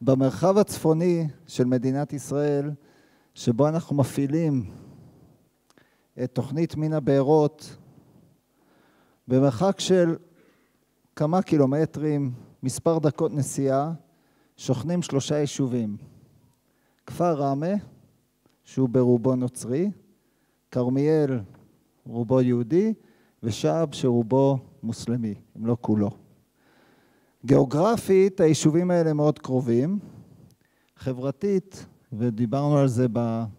במרחב הצפוני של מדינת ישראל, שבו אנחנו מפעילים את תוכנית מן הבארות, במרחק של כמה קילומטרים, מספר דקות נסיעה, שוכנים 3 יישובים. כפר רמה, שהוא ברובו נוצרי, כרמיאל, רובו יהודי, ושעב שרובו מוסלמי, אם לא כולו. גיאוגרפית, היישובים האלה מאוד קרובים. חברתית, ודיברנו על זה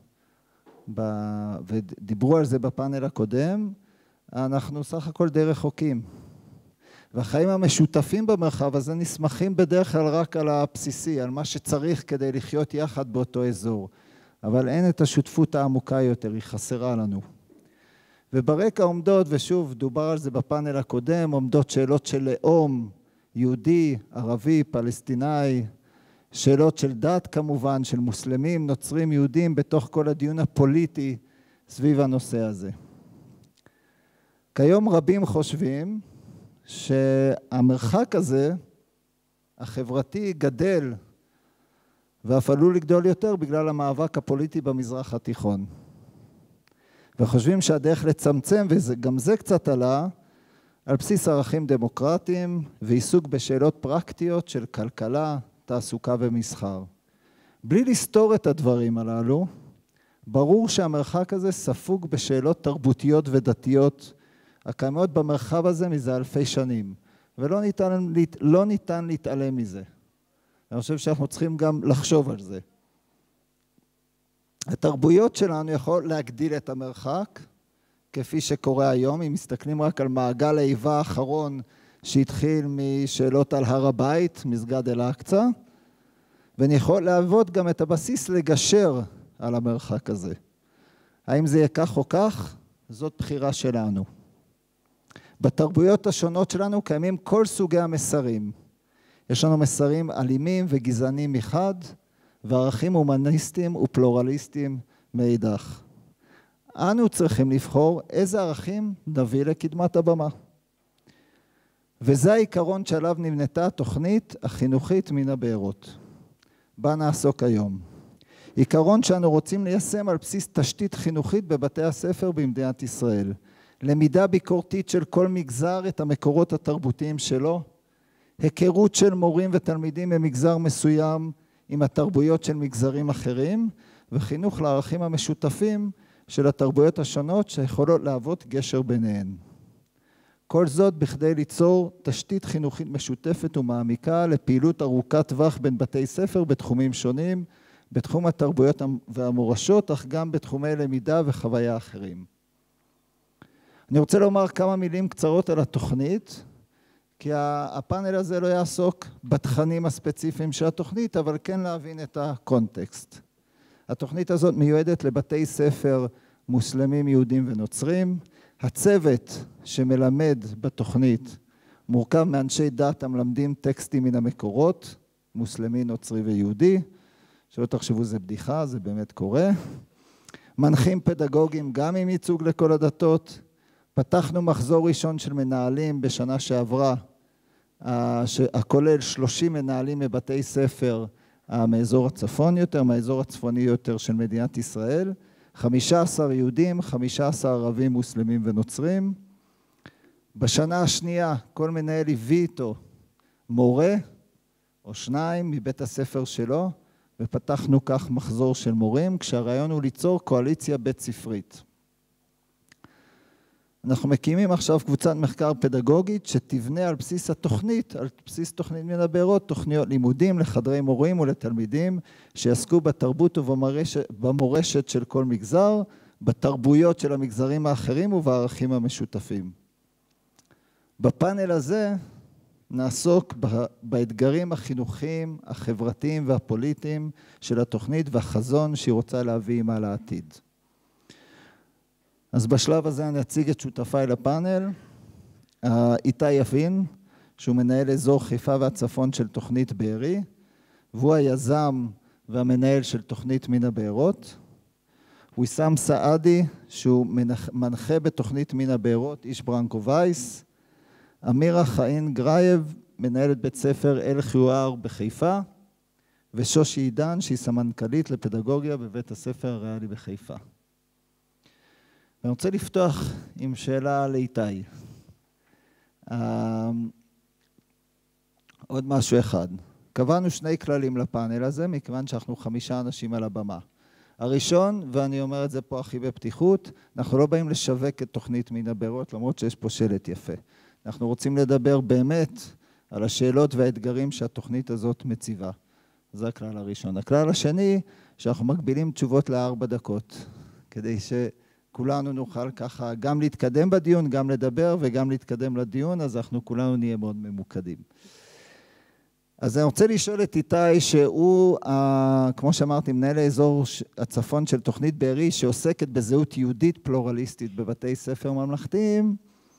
ודיברו על זה בפאנל הקודם, אנחנו סך הכל די רחוקים. והחיים המשותפים במרחב הזה נסמכים בדרך כלל רק על הבסיסי, על מה שצריך כדי לחיות יחד באותו אזור. אבל אין את השותפות העמוקה יותר, היא חסרה לנו. וברקע עומדות, ושוב דובר על זה בפאנל הקודם, עומדות שאלות של לאום, יהודי, ערבי, פלסטיני, שאלות של דת כמובן, של מוסלמים, נוצרים, יהודים, בתוך כל הדיון הפוליטי סביב הנושא הזה. כיום רבים חושבים שהמרחק הזה, החברתי, גדל, ואף עלול לגדול יותר בגלל המאבק הפוליטי במזרח התיכון. וחושבים שהדרך לצמצם, וגם זה קצת עלה, על בסיס ערכים דמוקרטיים ועיסוק בשאלות פרקטיות של כלכלה, תעסוקה ומסחר. בלי לסתור את הדברים הללו, ברור שהמרחק הזה ספוג בשאלות תרבותיות ודתיות, הקיימות במרחב הזה מזה אלפי שנים, ולא ניתן להתעלם מזה. אני חושב שאנחנו צריכים גם לחשוב על זה. התרבויות שלנו יכול להגדיל את המרחק, כפי שקורה היום, אם מסתכלים רק על מעגל האיבה האחרון שהתחיל משאלות על הר הבית, מסגד אל-אקצא, ואני יכול להוות גם את הבסיס לגשר על המרחק הזה. האם זה יהיה כך או כך? זאת בחירה שלנו. בתרבויות השונות שלנו קיימים כל סוגי המסרים. יש לנו מסרים אלימים וגזענים מחד, וערכים הומניסטיים ופלורליסטיים מאידך. אנו צריכים לבחור איזה ערכים נביא לקדמת הבמה. וזה העיקרון שעליו נבנתה התוכנית החינוכית מן הבארות. בה נעסוק היום. עיקרון שאנו רוצים ליישם על בסיס תשתית חינוכית בבתי הספר במדינת ישראל. למידה ביקורתית של כל מגזר את המקורות התרבותיים שלו, היכרות של מורים ותלמידים ממגזר מסוים עם התרבויות של מגזרים אחרים, וחינוך לערכים המשותפים של התרבויות השונות שיכולות להוות גשר ביניהן. כל זאת בכדי ליצור תשתית חינוכית משותפת ומעמיקה לפעילות ארוכת טווח בין בתי ספר בתחומים שונים, בתחום התרבויות והמורשות, אך גם בתחומי למידה וחוויה אחרים. אני רוצה לומר כמה מילים קצרות על התוכנית, כי הפאנל הזה לא יעסוק בתכנים הספציפיים של התוכנית, אבל כן להבין את הקונטקסט. התוכנית הזאת מיועדת לבתי ספר מוסלמים, יהודים ונוצרים. הצוות שמלמד בתוכנית מורכב מאנשי דת המלמדים טקסטים מן המקורות, מוסלמי, נוצרי ויהודי. שלא תחשבו זה בדיחה, זה באמת קורה. מנחים פדגוגיים גם עם ייצוג לכל הדתות. פתחנו מחזור ראשון של מנהלים בשנה שעברה, הכולל 30 מנהלים מבתי ספר מאזור הצפון יותר, מהאזור הצפוני יותר של מדינת ישראל, 15 יהודים, 15 ערבים, מוסלמים ונוצרים. בשנה השנייה כל מנהל הביא איתו מורה או שניים מבית הספר שלו, ופתחנו כך מחזור של מורים, כשהרעיון הוא ליצור קואליציה בית ספרית. אנחנו מקימים עכשיו קבוצת מחקר פדגוגית שתבנה על בסיס התוכנית, על בסיס תוכנית מן הבארות, תוכניות לימודים לחדרי מורים ולתלמידים שיעסקו בתרבות ובמורשת של כל מגזר, בתרבויות של המגזרים האחרים ובערכים המשותפים. בפאנל הזה נעסוק באתגרים החינוכיים, החברתיים והפוליטיים של התוכנית והחזון שהיא רוצה להביא עמה לעתיד. אז בשלב הזה אני אציג את שותפיי לפאנל, איתי יפין, שהוא מנהל אזור חיפה והצפון של תוכנית בארי, והוא היזם והמנהל של תוכנית מן הבארות. ויסאם סעדי, שהוא מנחה בתוכנית מן הבארות, איש ברנקו וייס. אמירה חאין גרייב, מנהלת בית ספר אל חיואר בחיפה. ושושי עידן, שהיא סמנכ"לית לפדגוגיה בבית הספר הריאלי בחיפה. אני רוצה לפתוח עם שאלה לאיתי. עוד משהו אחד. קבענו 2 כללים לפאנל הזה, מכיוון שאנחנו 5 אנשים על הבמה. הראשון, ואני אומר את זה פה הכי בפתיחות, אנחנו לא באים לשווק את תוכנית מן הבארות, למרות שיש פה שלט יפה. אנחנו רוצים לדבר באמת על השאלות והאתגרים שהתוכנית הזאת מציבה. זה הכלל הראשון. הכלל השני, שאנחנו מגבילים תשובות ל4 דקות, כדי שכולנו נוכל ככה גם להתקדם בדיון, גם לדבר וגם להתקדם לדיון, אז אנחנו כולנו נהיה מאוד ממוקדים. אז אני רוצה לשאול את איתי, שהוא, כמו שאמרתי, מנהל האזור הצפון של תוכנית בארי, שעוסקת בזהות יהודית פלורליסטית בבתי ספר ממלכתיים,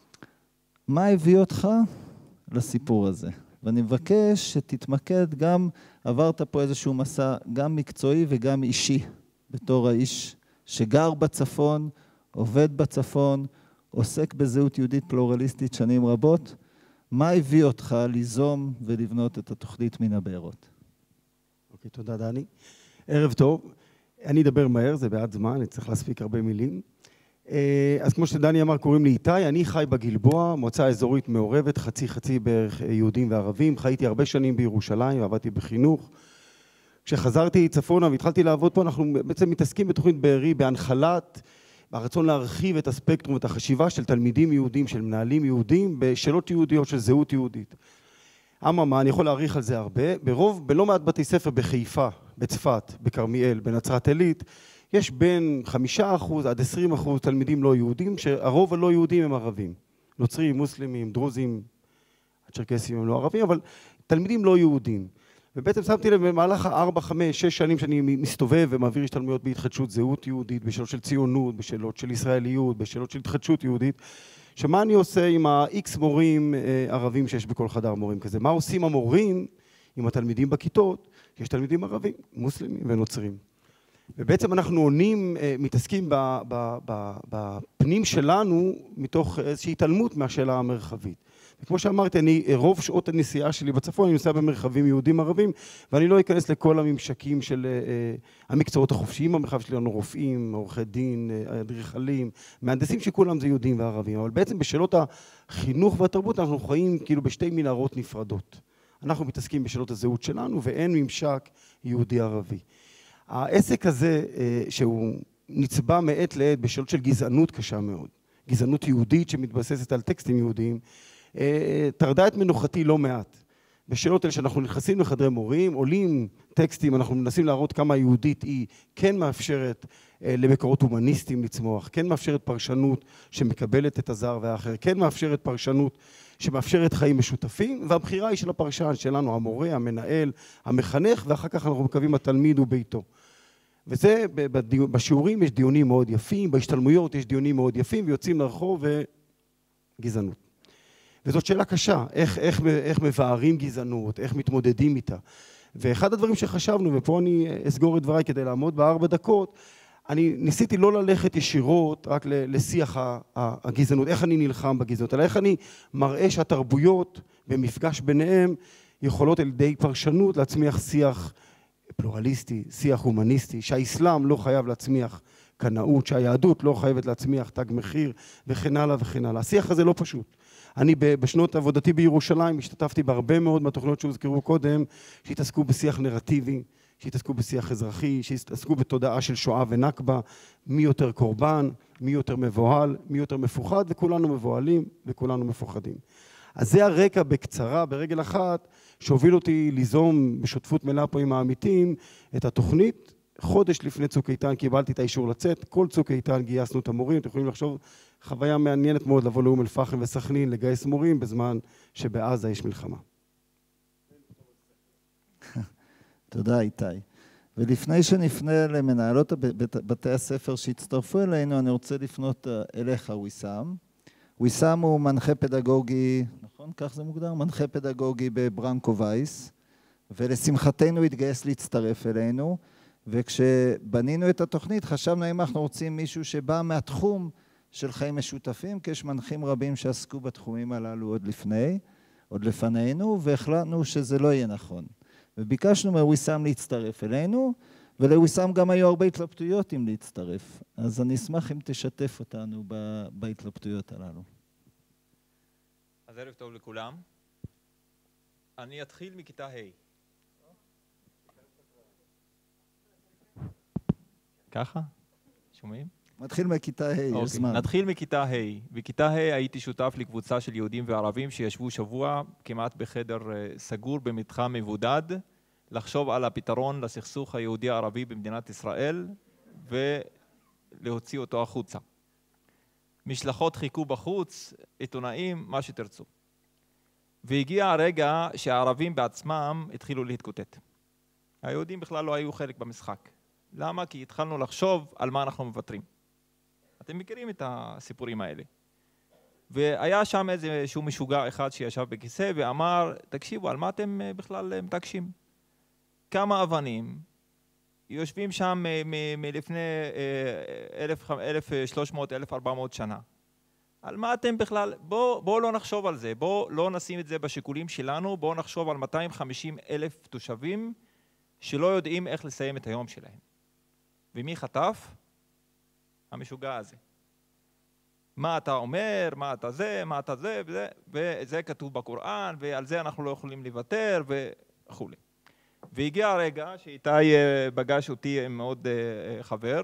מה הביא אותך לסיפור הזה? ואני מבקש שתתמקד גם, עברת פה איזשהו מסע גם מקצועי וגם אישי, בתור האיש שגר בצפון, עובד בצפון, עוסק בזהות יהודית פלורליסטית שנים רבות, מה הביא אותך ליזום ולבנות את התוכנית מן הבארות? אוקיי, תודה דני. ערב טוב. אני אדבר מהר, זה בעד זמן, אני צריך להספיק הרבה מילים. אז כמו שדני אמר, קוראים לי איתי, אני חי בגלבוע, מועצה אזורית מעורבת, חצי בערך יהודים וערבים. חייתי הרבה שנים בירושלים, עבדתי בחינוך. כשחזרתי צפונה והתחלתי לעבוד פה, אנחנו בעצם מתעסקים בתוכנית בארי, בהנחלת, הרצון להרחיב את הספקטרום ואת החשיבה של תלמידים יהודים, של מנהלים יהודים, בשאלות יהודיות של זהות יהודית. אממה, אני יכול להעריך על זה הרבה. בלא מעט בתי ספר בחיפה, בצפת, בכרמיאל, בנצרת עילית, יש בין 5% עד 20% תלמידים לא יהודים, שהרוב הלא יהודים הם ערבים. נוצרים, מוסלמים, דרוזים, הצ'רקסים הם לא ערבים, אבל תלמידים לא יהודים. ובעצם שמתי לב במהלך 4, 5, 6 שנים שאני מסתובב ומעביר השתלמויות בהתחדשות זהות יהודית, בשאלות של ציונות, בשאלות של ישראליות, בשאלות של התחדשות יהודית, שמה אני עושה עם ה-X מורים ערבים שיש בכל חדר מורים כזה? מה עושים המורים עם התלמידים בכיתות? יש תלמידים ערבים, מוסלמים ונוצרים. ובעצם אנחנו עונים, מתעסקים בפנים שלנו מתוך איזושהי התעלמות מהשאלה המרחבית. וכמו שאמרתי, רוב שעות הנסיעה שלי בצפון, אני נוסע במרחבים יהודים ערבים, ואני לא אכנס לכל הממשקים של המקצועות החופשיים, המרחב שלנו רופאים, עורכי דין, אדריכלים, מהנדסים שכולם זה יהודים וערבים. אבל בעצם בשאלות החינוך והתרבות אנחנו חיים כאילו בשתי מנהרות נפרדות. אנחנו מתעסקים בשאלות הזהות שלנו, ואין ממשק יהודי-ערבי. העסק הזה, שהוא נצבע מעת לעת בשאלות של גזענות קשה מאוד, גזענות יהודית שמתבססת על טקסטים יהודיים, טרדה את מנוחתי לא מעט. בשאלות האלה שאנחנו נכנסים לחדרי מורים, עולים טקסטים, אנחנו מנסים להראות כמה היהודית היא כן מאפשרת למקורות הומניסטיים לצמוח, כן מאפשרת פרשנות שמקבלת את הזר והאחר, כן מאפשרת פרשנות שמאפשרת חיים משותפים, והבחירה היא של הפרשן שלנו, המורה, המנהל, המחנך, ואחר כך אנחנו מקווים התלמיד וביתו. וזה, בשיעורים יש דיונים מאוד יפים, בהשתלמויות יש דיונים מאוד יפים, ויוצאים לרחוב וגזענות. וזאת שאלה קשה, איך מבארים גזענות, איך מתמודדים איתה. ואחד הדברים שחשבנו, ופה אני אסגור את דבריי כדי לעמוד ב4 דקות, אני ניסיתי לא ללכת ישירות רק לשיח הגזענות, איך אני נלחם בגזענות, אלא איך אני מראה שהתרבויות במפגש ביניהם יכולות על ידי פרשנות להצמיח שיח פלורליסטי, שיח הומניסטי, שהאסלאם לא חייב להצמיח קנאות, שהיהדות לא חייבת להצמיח תג מחיר וכן הלאה וכן הלאה. השיח הזה לא פשוט. אני בשנות עבודתי בירושלים השתתפתי בהרבה מאוד מהתוכניות שהוזכרו קודם, שהתעסקו בשיח נרטיבי, שהתעסקו בשיח אזרחי, שהתעסקו בתודעה של שואה ונכבה, מי יותר קורבן, מי יותר מבוהל, מי יותר מפוחד, וכולנו מבוהלים וכולנו מפוחדים. אז זה הרקע בקצרה, ברגל אחת, שהוביל אותי ליזום בשותפות מלאה פה עם העמיתים את התוכנית. חודש לפני צוק איתן קיבלתי את האישור לצאת, כל צוק איתן גייסנו את המורים, אתם יכולים לחשוב, חוויה מעניינת מאוד לבוא לאום אל-פחם וסכנין, לגייס מורים בזמן שבעזה יש מלחמה. תודה איתי. ולפני שנפנה למנהלות בתי הספר שהצטרפו אלינו, אני רוצה לפנות אליך ויסאם. ויסאם הוא מנחה פדגוגי, נכון? כך זה מוגדר? מנחה פדגוגי בברנקו וייס, ולשמחתנו התגייס להצטרף אלינו, וכשבנינו את התוכנית חשבנו אם אנחנו רוצים מישהו שבא מהתחום של חיים משותפים, כי יש מנחים רבים שעסקו בתחומים הללו עוד לפנינו, והחלטנו שזה לא יהיה נכון. וביקשנו מוויסאם להצטרף אלינו, ולוויסאם גם היו הרבה התלבטויות אם להצטרף. אז אני אשמח אם תשתף אותנו בהתלבטויות הללו. אז ערב טוב לכולם. אני אתחיל מכיתה ה'. ככה? שומעים? מתחיל מכיתה ה', יש זמן. נתחיל מכיתה ה'. בכיתה ה' הייתי שותף לקבוצה של יהודים וערבים שישבו שבוע כמעט בחדר סגור במתחם מבודד, לחשוב על הפתרון לסכסוך היהודי-ערבי במדינת ישראל ולהוציא אותו החוצה. משלחות חיכו בחוץ, עיתונאים, מה שתרצו. והגיע הרגע שהערבים בעצמם התחילו להתקוטט. היהודים בכלל לא היו חלק במשחק. למה? כי התחלנו לחשוב על מה אנחנו מוותרים. אתם מכירים את הסיפורים האלה. והיה שם איזשהו משוגע אחד שישב בכיסא ואמר, תקשיבו, על מה אתם בכלל מתעקשים? כמה אבנים יושבים שם מלפני 1,300-1,400 שנה. על מה אתם בכלל? בואו לא נחשוב על זה, בואו לא נשים את זה בשיקולים שלנו, בואו נחשוב על 250,000 תושבים שלא יודעים איך לסיים את היום שלהם. ומי חטף? המשוגע הזה. מה אתה אומר, מה אתה זה, מה אתה זה, וזה כתוב בקוראן, ועל זה אנחנו לא יכולים לוותר, וכו'. והגיע הרגע שאיתי פגש אותי עם עוד חבר,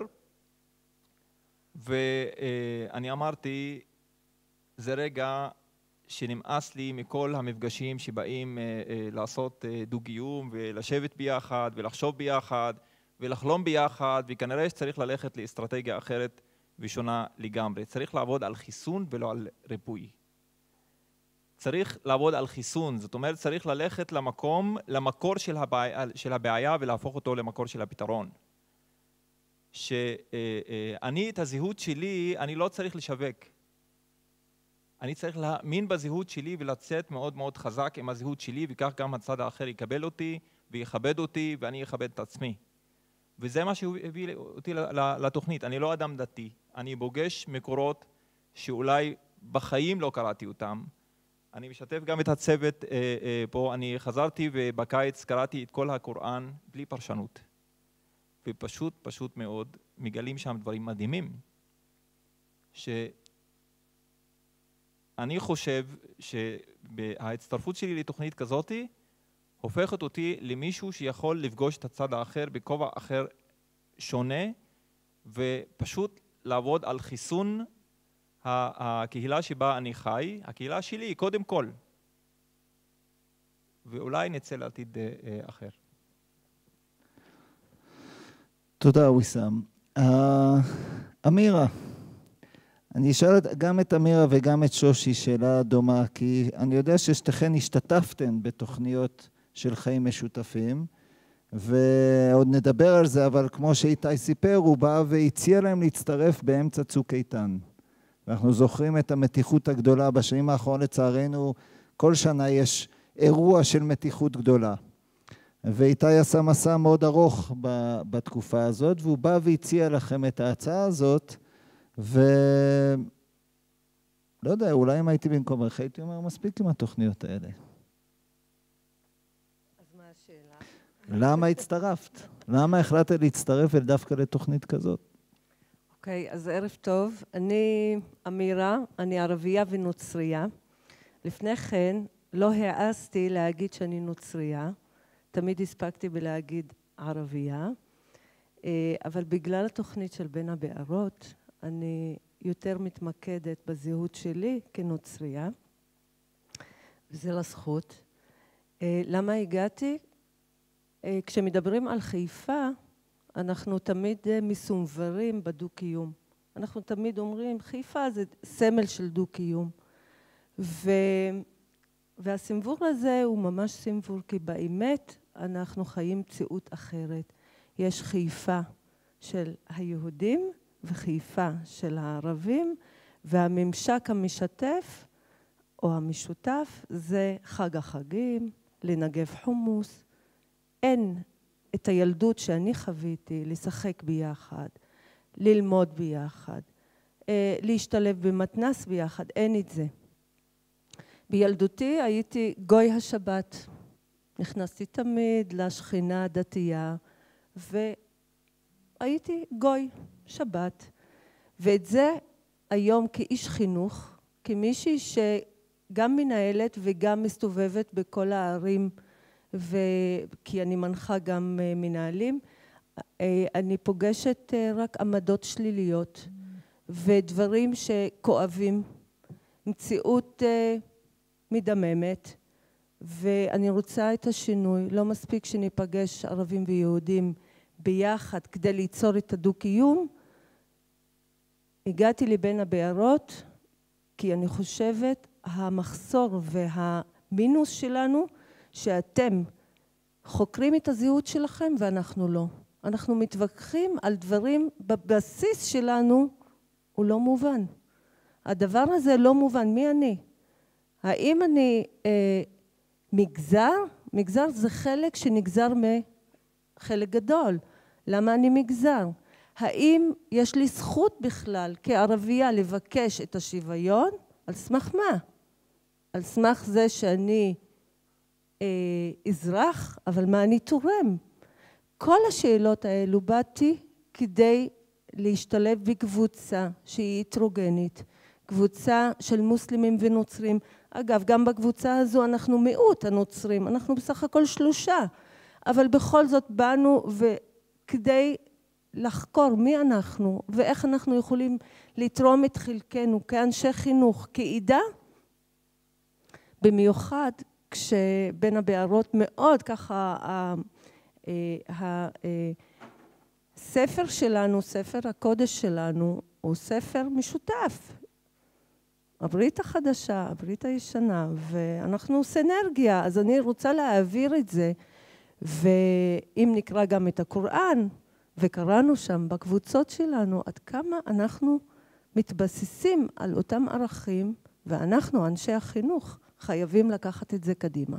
ואני אמרתי, זה רגע שנמאס לי מכל המפגשים שבאים לעשות דו-קיום ולשבת ביחד ולחשוב ביחד ולחלום ביחד, וכנראה שצריך ללכת לאסטרטגיה אחרת ושונה לגמרי. צריך לעבוד על חיסון ולא על ריפוי. צריך לעבוד על חיסון, זאת אומרת צריך ללכת למקור של הבעיה ולהפוך אותו למקור של הפתרון. שאני את הזהות שלי, אני לא צריך לשווק. אני צריך להאמין בזהות שלי ולצאת מאוד מאוד חזק עם הזהות שלי, וכך גם הצד האחר יקבל אותי ויכבד אותי ואני אכבד את עצמי. וזה מה שהביא אותי לתוכנית. אני לא אדם דתי, אני פוגש מקורות שאולי בחיים לא קראתי אותם. אני משתף גם את הצוות פה, אני חזרתי ובקיץ קראתי את כל הקוראן בלי פרשנות. ופשוט מאוד מגלים שם דברים מדהימים. שאני חושב שההצטרפות שלי לתוכנית כזאת הופכת אותי למישהו שיכול לפגוש את הצד האחר בכובע אחר שונה, ופשוט לעבוד על חיסון הקהילה שבה אני חי, הקהילה שלי קודם כל, ואולי נצא לעתיד אחר. תודה ויסאם. אמירה, אני אשאל גם את אמירה וגם את שושי שאלה דומה, כי אני יודע ששתיכן השתתפתן בתוכניות של חיים משותפים, ועוד נדבר על זה, אבל כמו שאיתי סיפר, הוא בא והציע להם להצטרף באמצע צוק איתן. ואנחנו זוכרים את המתיחות הגדולה בשנים האחרונות, לצערנו, כל שנה יש אירוע של מתיחות גדולה. ואיתי עשה מסע מאוד ארוך בתקופה הזאת, והוא בא והציע לכם את ההצעה הזאת, ולא יודע, אולי אם הייתי במקומך, הייתי אומר, מספיק עם התוכניות האלה. אז מה השאלה? למה הצטרפת? למה החלטת להצטרף דווקא לתוכנית כזאת? אוקיי, אז ערב טוב. אני אמירה, אני ערבייה ונוצרייה. לפני כן לא העזתי להגיד שאני נוצרייה. תמיד הספקתי בלהגיד ערבייה. אבל בגלל התוכנית של בין הבארות, אני יותר מתמקדת בזהות שלי כנוצרייה. וזה לזכות. למה הגעתי? כשמדברים על חיפה, אנחנו תמיד מסומברים בדו-קיום. אנחנו תמיד אומרים, חיפה זה סמל של דו-קיום. והסמבור הזה הוא ממש סמבור, כי באמת אנחנו חיים מציאות אחרת. יש חיפה של היהודים וחיפה של הערבים, והממשק המשתף או המשותף זה חג החגים, לנגב חומוס. אין את הילדות שאני חוויתי, לשחק ביחד, ללמוד ביחד, להשתלב במתנ"ס ביחד, אין את זה. בילדותי הייתי גוי השבת. נכנסתי תמיד לשכינה הדתייה, והייתי גוי, שבת. ואת זה היום כאיש חינוך, כמישהי שגם מנהלת וגם מסתובבת בכל הערים, כי אני מנחה גם מנהלים, אני פוגשת רק עמדות שליליות ודברים שכואבים, מציאות מדממת, ואני רוצה את השינוי. לא מספיק שניפגש ערבים ויהודים ביחד כדי ליצור את הדו-קיום. הגעתי לבין הבארות כי אני חושבת המחסור והמינוס שלנו שאתם חוקרים את הזהות שלכם ואנחנו לא. אנחנו מתווכחים על דברים בבסיס שלנו הוא לא מובן. הדבר הזה לא מובן. מי אני? האם אני מגזר? מגזר זה חלק שנגזר מחלק גדול. למה אני מגזר? האם יש לי זכות בכלל כערבייה לבקש את השוויון? על סמך מה? על סמך זה שאני אזרח, אבל מה אני תורם? כל השאלות האלו באתי כדי להשתלב בקבוצה שהיא הטרוגנית, קבוצה של מוסלמים ונוצרים. אגב, גם בקבוצה הזו אנחנו מיעוט הנוצרים, אנחנו בסך הכל 3, אבל בכל זאת באנו וכדי לחקור מי אנחנו ואיך אנחנו יכולים לתרום את חלקנו כאנשי חינוך, כעידה, במיוחד כשבין הבארות מאוד ככה הספר שלנו, ספר הקודש שלנו, הוא ספר משותף. הברית החדשה, הברית הישנה, ואנחנו סינרגיה, אז אני רוצה להעביר את זה, ואם נקרא גם את הקוראן, וקראנו שם בקבוצות שלנו, עד כמה אנחנו מתבססים על אותם ערכים, ואנחנו, אנשי החינוך, חייבים לקחת את זה קדימה.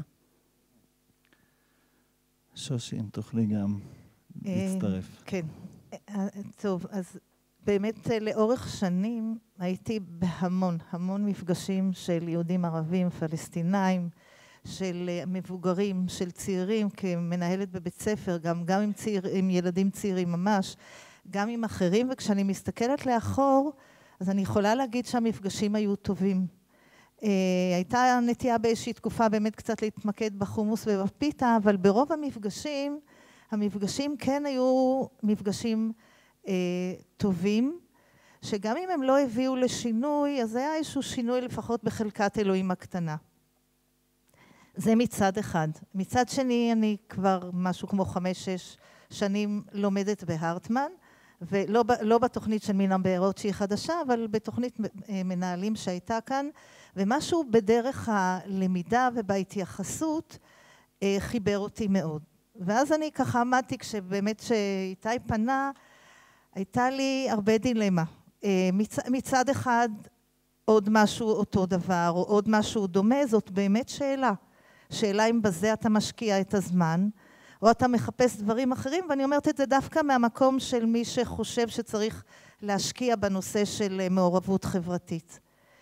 שושי, אם תוכלי גם להצטרף. כן. טוב, אז באמת לאורך שנים הייתי בהמון מפגשים של יהודים ערבים, פלסטינאים, של מבוגרים, של צעירים, כמנהלת בבית ספר, גם עם ילדים צעירים ממש, גם עם אחרים, וכשאני מסתכלת לאחור, אז אני יכולה להגיד שהמפגשים היו טובים. הייתה נטייה באיזושהי תקופה באמת קצת להתמקד בחומוס ובפיתה, אבל ברוב המפגשים כן היו מפגשים טובים, שגם אם הם לא הביאו לשינוי, אז היה איזשהו שינוי לפחות בחלקת אלוהים הקטנה. זה מצד אחד. מצד שני, אני כבר משהו כמו 5-6 שנים לומדת בהרטמן, ולא בתוכנית של מן הבארות שהיא חדשה, אבל בתוכנית מנהלים שהייתה כאן, ומשהו בדרך הלמידה ובהתייחסות חיבר אותי מאוד. ואז אני ככה עמדתי, כשבאמת שאיתי פנה, הייתה לי הרבה דילמה. מצד אחד, עוד משהו אותו דבר, או עוד משהו דומה, זאת באמת שאלה. שאלה אם בזה אתה משקיע את הזמן, או אתה מחפש דברים אחרים, ואני אומרת את זה דווקא מהמקום של מי שחושב שצריך להשקיע בנושא של מעורבות חברתית.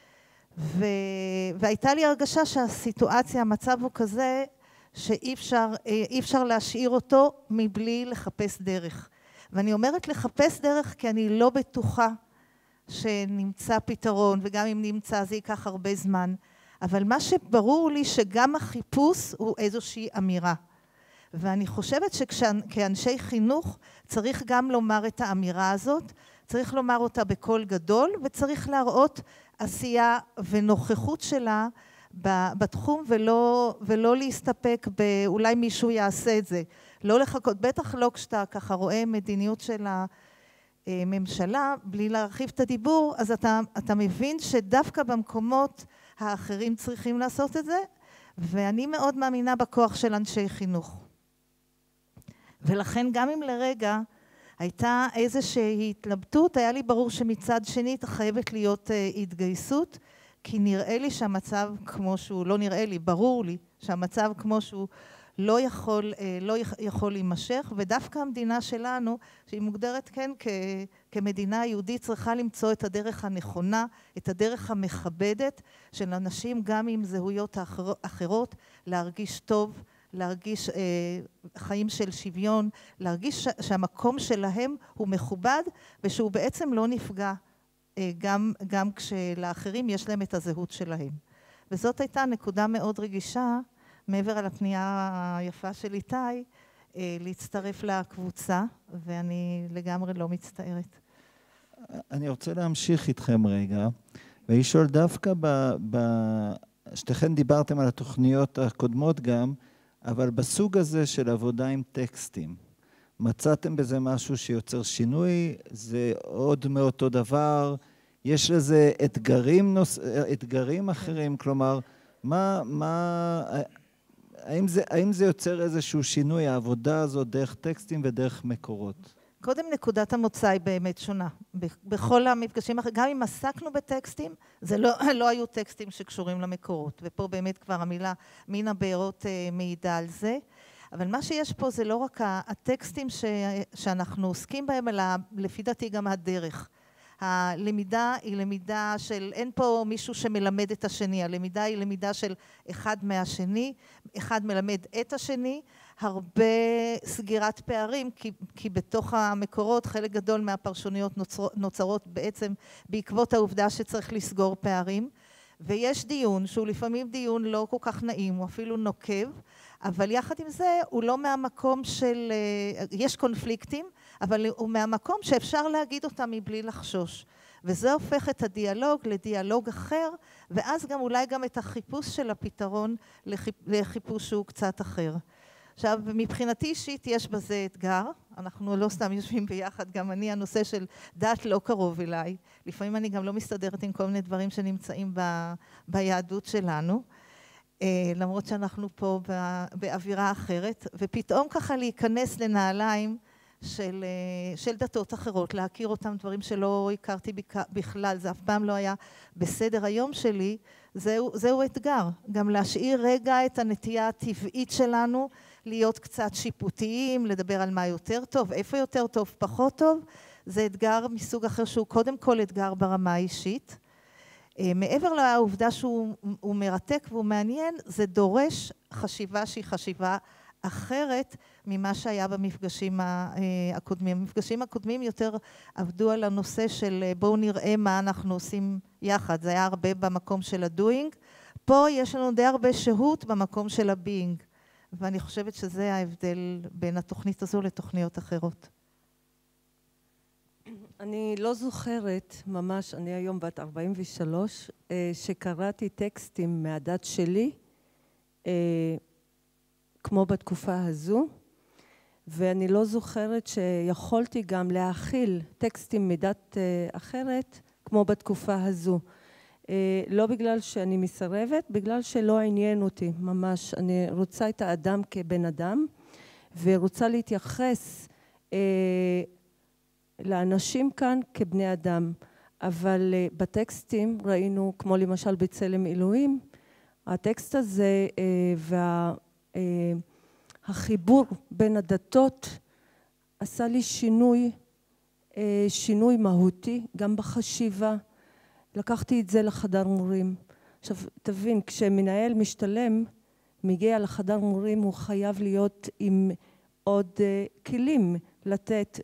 והייתה לי הרגשה שהסיטואציה, המצב הוא כזה, שאי אפשר להשאיר אותו מבלי לחפש דרך. ואני אומרת לחפש דרך כי אני לא בטוחה שנמצא פתרון, וגם אם נמצא זה ייקח הרבה זמן. אבל מה שברור לי שגם החיפוש הוא איזושהי אמירה. ואני חושבת שכאנשי חינוך צריך גם לומר את האמירה הזאת, צריך לומר אותה בקול גדול, וצריך להראות עשייה ונוכחות שלה בתחום, ולא להסתפק באולי מישהו יעשה את זה. לא לחכות, בטח לא כשאתה ככה רואה מדיניות של הממשלה, בלי להרחיב את הדיבור, אז אתה מבין שדווקא במקומות האחרים צריכים לעשות את זה, ואני מאוד מאמינה בכוח של אנשי חינוך. ולכן גם אם לרגע הייתה איזושהי התלבטות, היה לי ברור שמצד שני חייבת להיות התגייסות, כי נראה לי שהמצב כמו שהוא, לא נראה לי, ברור לי שהמצב כמו שהוא לא יכול להימשך, ודווקא המדינה שלנו, שהיא מוגדרת כן כמדינה יהודית, צריכה למצוא את הדרך הנכונה, את הדרך המכבדת של אנשים גם עם זהויות אחרות, להרגיש טוב, להרגיש חיים של שוויון, להרגיש שהמקום שלהם הוא מכובד ושהוא בעצם לא נפגע גם כשלאחרים יש להם את הזהות שלהם. וזאת הייתה נקודה מאוד רגישה, מעבר על הפנייה היפה של איתי, להצטרף לקבוצה, ואני לגמרי לא מצטערת. אני רוצה להמשיך איתכם רגע, ולשאול דווקא שתיכן דיברתם על התוכניות הקודמות גם, אבל בסוג הזה של עבודה עם טקסטים, מצאתם בזה משהו שיוצר שינוי? זה עוד מאותו דבר? יש לזה אתגרים אחרים? כלומר, האם זה יוצר איזשהו שינוי, העבודה הזאת דרך טקסטים ודרך מקורות? קודם נקודת המוצא היא באמת שונה. בכל המפגשים, גם אם עסקנו בטקסטים, זה לא היו טקסטים שקשורים למקורות, ופה באמת כבר המילה מן הבארות מעידה על זה. אבל מה שיש פה זה לא רק הטקסטים שאנחנו עוסקים בהם, אלא לפי דעתי גם הדרך. הלמידה היא למידה של, אין פה מישהו שמלמד את השני, הלמידה היא למידה של אחד מהשני, אחד מלמד את השני, הרבה סגירת פערים, כי בתוך המקורות חלק גדול מהפרשנויות נוצרות בעצם בעקבות העובדה שצריך לסגור פערים, ויש דיון שהוא לפעמים דיון לא כל כך נעים, הוא אפילו נוקב, אבל יחד עם זה הוא לא מהמקום של, יש קונפליקטים, אבל הוא מהמקום שאפשר להגיד אותם מבלי לחשוש. וזה הופך את הדיאלוג לדיאלוג אחר, ואז גם אולי גם את החיפוש של הפתרון לחיפוש שהוא קצת אחר. עכשיו, מבחינתי אישית יש בזה אתגר, אנחנו לא סתם יושבים ביחד, גם אני הנושא של דת לא קרוב אליי, לפעמים אני גם לא מסתדרת עם כל מיני דברים שנמצאים ביהדות שלנו, למרות שאנחנו פה באווירה אחרת, ופתאום ככה להיכנס לנעליים של דתות אחרות, להכיר אותם דברים שלא הכרתי בכלל, זה אף פעם לא היה בסדר היום שלי, זהו אתגר, גם להשאיר רגע את הנטייה הטבעית שלנו, להיות קצת שיפוטיים, לדבר על מה יותר טוב, איפה יותר טוב, פחות טוב, זה אתגר מסוג אחר שהוא קודם כל אתגר ברמה האישית. מעבר לעובדה שהוא מרתק והוא מעניין, זה דורש חשיבה שהיא חשיבה אחרת ממה שהיה במפגשים הקודמים. המפגשים הקודמים יותר עבדו על הנושא של בואו נראה מה אנחנו עושים יחד, זה היה הרבה במקום של הדוינג, פה יש לנו די הרבה שהות במקום של הביינג, ואני חושבת שזה ההבדל בין התוכנית הזו לתוכניות אחרות. אני לא זוכרת ממש, אני היום בת 43, שקראתי טקסטים מהדת שלי, כמו בתקופה הזו, ואני לא זוכרת שיכולתי גם להכיל טקסטים מדת אחרת, כמו בתקופה הזו. לא בגלל שאני מסרבת, בגלל שלא עניין אותי ממש. אני רוצה את האדם כבן אדם, ורוצה להתייחס לאנשים כאן כבני אדם. אבל בטקסטים ראינו, כמו למשל בצלם אלוהים, הטקסט הזה והחיבור בין הדתות עשה לי שינוי מהותי, גם בחשיבה. לקחתי את זה לחדר מורים. עכשיו, תבין, כשמנהל משתלם, מגיע לחדר מורים, הוא חייב להיות עם עוד כלים לתת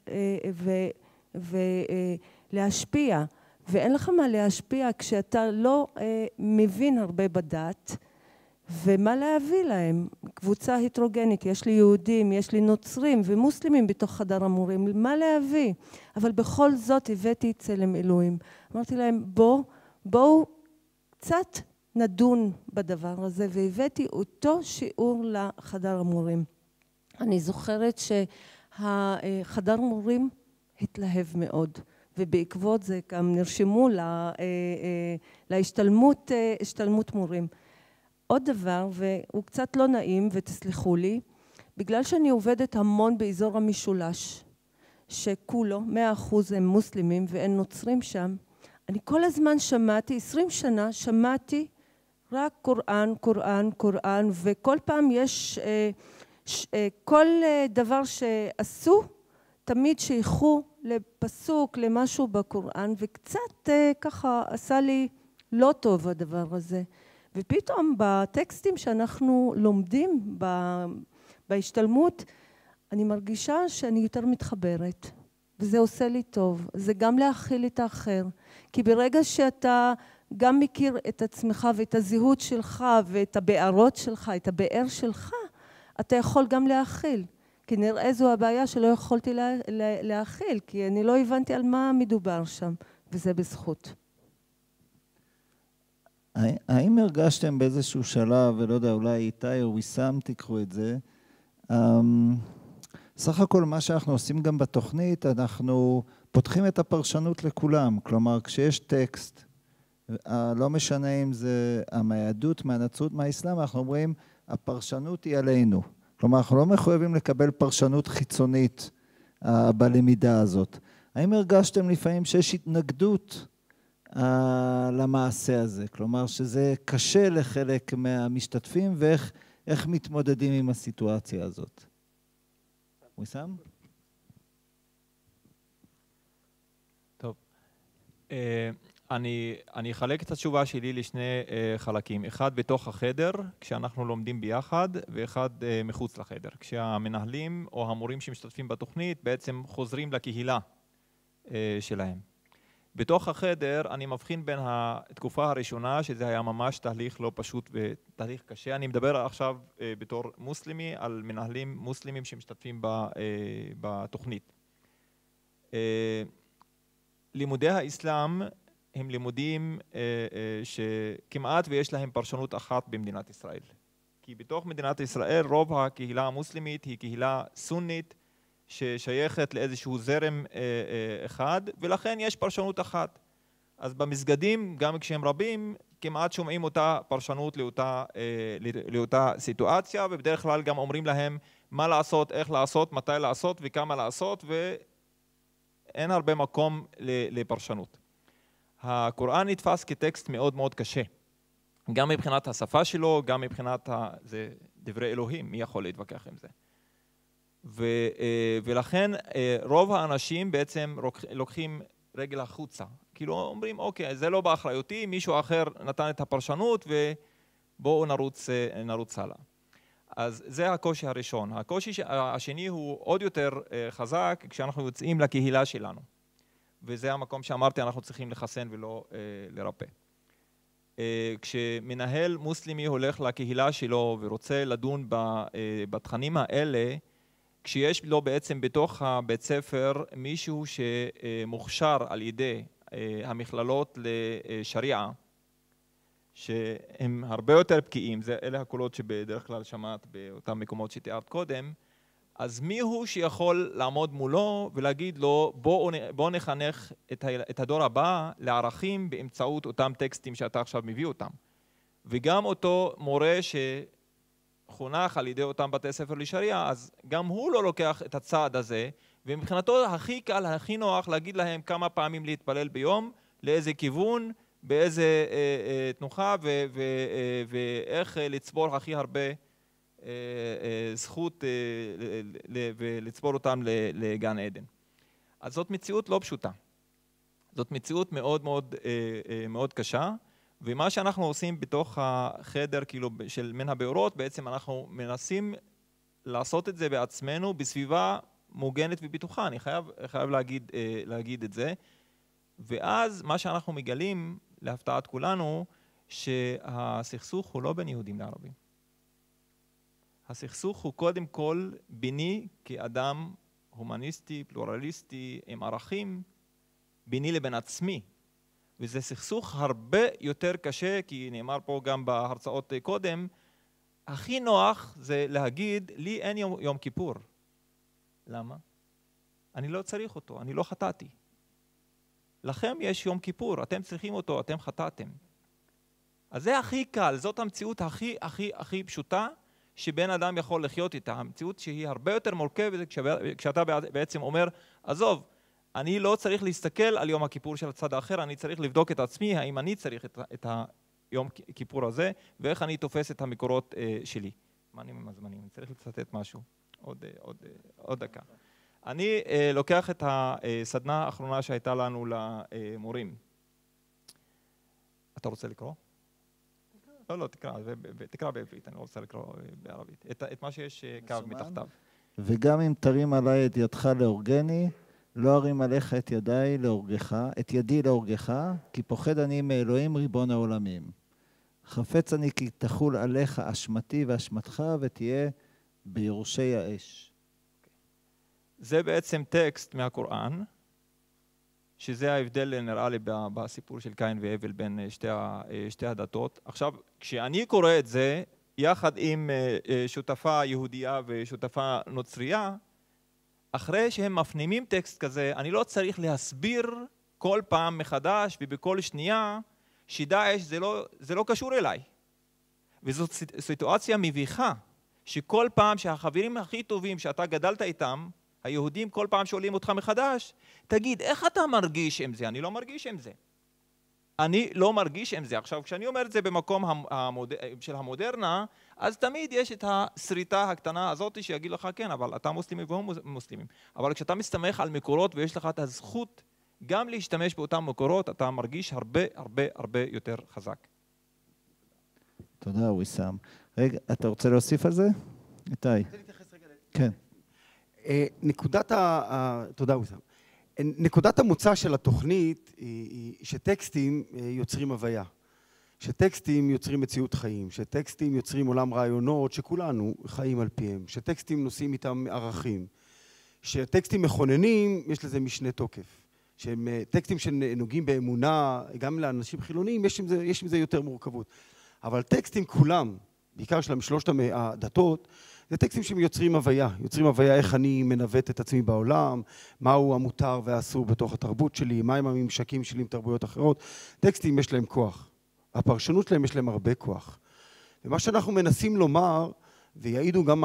ולהשפיע. ואין לך מה להשפיע כשאתה לא מבין הרבה בדת, ומה להביא להם. קבוצה הטרוגנית, יש לי יהודים, יש לי נוצרים ומוסלמים בתוך חדר המורים, מה להביא? אבל בכל זאת הבאתי צלם אלוהים. אמרתי להם, בואו קצת נדון בדבר הזה, והבאתי אותו שיעור לחדר המורים. אני זוכרת שהחדר מורים התלהב מאוד, ובעקבות זה גם נרשמו להשתלמות מורים. עוד דבר, והוא קצת לא נעים, ותסלחו לי, בגלל שאני עובדת המון באזור המשולש, שכולו 100% הם מוסלמים ואין נוצרים שם, אני כל הזמן שמעתי, 20 שנה שמעתי רק קוראן, וכל פעם יש, כל דבר שעשו, תמיד שייכו לפסוק, למשהו בקוראן, וקצת ככה עשה לי לא טוב הדבר הזה. ופתאום בטקסטים שאנחנו לומדים בהשתלמות, אני מרגישה שאני יותר מתחברת, וזה עושה לי טוב. זה גם להכיל את האחר, כי ברגע שאתה גם מכיר את עצמך ואת הזהות שלך ואת הבארות שלך, את הבאר שלך, אתה יכול גם להכיל. כי נראה זו הבעיה שלא יכולתי להכיל, כי אני לא הבנתי על מה מדובר שם, וזה בזכות. האם הרגשתם באיזשהו שלב, ולא יודע, אולי איתי או ויסם תיקחו את זה, סך הכל מה שאנחנו עושים גם בתוכנית, אנחנו פותחים את הפרשנות לכולם. כלומר, כשיש טקסט, לא משנה אם זה מהיהדות, מהנצרות, מהאסלאם, אנחנו אומרים, הפרשנות היא עלינו. כלומר, אנחנו לא מחויבים לקבל פרשנות חיצונית בלמידה הזאת. האם הרגשתם לפעמים שיש התנגדות למעשה הזה? כלומר, שזה קשה לחלק מהמשתתפים, ואיך מתמודדים עם הסיטואציה הזאת? ויסם? טוב. אני אחלק את התשובה שלי לשני חלקים. אחד בתוך החדר, כשאנחנו לומדים ביחד, ואחד מחוץ לחדר. כשהמנהלים או המורים שמשתתפים בתוכנית בעצם חוזרים לקהילה שלהם. בתוך החדר אני מבחין בין התקופה הראשונה, שזה היה ממש תהליך לא פשוט ותהליך קשה. אני מדבר עכשיו בתור מוסלמי על מנהלים מוסלמים שמשתתפים בתוכנית. לימודי האסלאם הם לימודים שכמעט ויש להם פרשנות אחת במדינת ישראל. כי בתוך מדינת ישראל רוב הקהילה המוסלמית היא קהילה סונית ששייכת לאיזשהו זרם אחד, ולכן יש פרשנות אחת. אז במסגדים, גם כשהם רבים, כמעט שומעים אותה פרשנות לאותה סיטואציה, ובדרך כלל גם אומרים להם מה לעשות, איך לעשות, מתי לעשות וכמה לעשות, ואין הרבה מקום לפרשנות. הקוראן נתפס כטקסט מאוד מאוד קשה, גם מבחינת השפה שלו, גם מבחינת זה דברי אלוהים, מי יכול להתווכח עם זה? ולכן רוב האנשים בעצם לוקחים רגל החוצה, כאילו אומרים אוקיי, זה לא באחריותי, מישהו אחר נתן את הפרשנות ובואו נרוץ הלאה. אז זה הקושי הראשון. הקושי השני הוא עוד יותר חזק כשאנחנו יוצאים לקהילה שלנו. וזה המקום שאמרתי, אנחנו צריכים לחסן ולא לרפא. כשמנהל מוסלמי הולך לקהילה שלו ורוצה לדון בתכנים האלה, כשיש לו בעצם בתוך הבית ספר מישהו שמוכשר על ידי המכללות לשריעה, שהם הרבה יותר בקיאים, אלה הקולות שבדרך כלל שמעת באותם מקומות שתיארת קודם, אז מי הוא שיכול לעמוד מולו ולהגיד לו בוא נחנך את הדור הבא לערכים באמצעות אותם טקסטים שאתה עכשיו מביא אותם. וגם אותו מורה שחונך על ידי אותם בתי ספר לשריעה, אז גם הוא לא לוקח את הצעד הזה, ומבחינתו הכי קל, הכי נוח להגיד להם כמה פעמים להתפלל ביום, לאיזה כיוון, באיזה תנוחה ואיך לצבור הכי הרבה זכות ולצבור אותם לגן עדן. אז זאת מציאות לא פשוטה. זאת מציאות מאוד מאוד מאוד קשה, ומה שאנחנו עושים בתוך החדר כאילו של מן הבארות, בעצם אנחנו מנסים לעשות את זה בעצמנו בסביבה מוגנת ובטוחה. אני חייב להגיד את זה. ואז מה שאנחנו מגלים להפתעת כולנו, שהסכסוך הוא לא בין יהודים לערבים. הסכסוך הוא קודם כל ביני כאדם הומניסטי, פלורליסטי, עם ערכים, ביני לבין עצמי. וזה סכסוך הרבה יותר קשה, כי נאמר פה גם בהרצאות קודם, הכי נוח זה להגיד, לי אין יום כיפור. למה? אני לא צריך אותו, אני לא חטאתי. לכם יש יום כיפור, אתם צריכים אותו, אתם חטאתם. אז זה הכי קל, זאת המציאות הכי פשוטה, שבן אדם יכול לחיות איתה. המציאות שהיא הרבה יותר מורכבת, כשאתה בעצם אומר, עזוב, אני לא צריך להסתכל על יום הכיפור של הצד האחר, אני צריך לבדוק את עצמי, האם אני צריך את היום כיפור הזה, ואיך אני תופס את המקורות שלי. מה אני מזמנים? אני צריך לצטט משהו. עוד דקה. אני לוקח את הסדנה האחרונה שהייתה לנו למורים. אתה רוצה לקרוא? לא, תקרא בעברית, אני לא רוצה לקרוא בערבית. את מה שיש קו מתחתיו. וגם אם תרים עליי את ידך להורגני, לא ארים עליך את ידי להורגך, כי פוחד אני מאלוהים ריבון העולמים. חפץ אני כי תחול עליך אשמתי ואשמתך, ותהיה ביורשי האש. זה בעצם טקסט מהקוראן, שזה ההבדל נראה לי בסיפור של קין והבל בין שתי הדתות. עכשיו, כשאני קורא את זה, יחד עם שותפה יהודייה ושותפה נוצרייה, אחרי שהם מפנימים טקסט כזה, אני לא צריך להסביר כל פעם מחדש ובכל שנייה שדאעש זה לא קשור אליי. וזאת סיטואציה מביכה, שכל פעם שהחברים הכי טובים שאתה גדלת איתם, היהודים כל פעם שואלים אותך מחדש, תגיד, איך אתה מרגיש עם זה? אני לא מרגיש עם זה. אני לא מרגיש עם זה. עכשיו, כשאני אומר את זה במקום של המודרנה, אז תמיד יש את הסריטה הקטנה הזאת שיגיד לך, כן, אבל אתה מוסלמי והם מוסלמים. אבל כשאתה מסתמך על מקורות ויש לך את הזכות גם להשתמש באותם מקורות, אתה מרגיש הרבה הרבה הרבה יותר חזק. תודה, ויסאם. רגע, אתה רוצה להוסיף על זה? איתי. אני רוצה להתייחס רגע. כן. תודה, ויסאם. נקודת המוצא של התוכנית היא שטקסטים יוצרים הוויה, שטקסטים יוצרים מציאות חיים, שטקסטים יוצרים עולם רעיונות שכולנו חיים על פיהם, שטקסטים נושאים איתם ערכים, שטקסטים מכוננים יש לזה משנה תוקף, שהם טקסטים שנוגעים באמונה, גם לאנשים חילוניים יש עם זה יותר מורכבות, אבל טקסטים כולם, בעיקר שלהם שלושת הדתות, זה טקסטים שהם יוצרים הוויה איך אני מנווט את עצמי בעולם, מהו המותר והאסור בתוך התרבות שלי, מהם הממשקים שלי עם תרבויות אחרות. טקסטים יש להם כוח, הפרשנות שלהם יש להם הרבה כוח. ומה שאנחנו מנסים לומר, ויעידו גם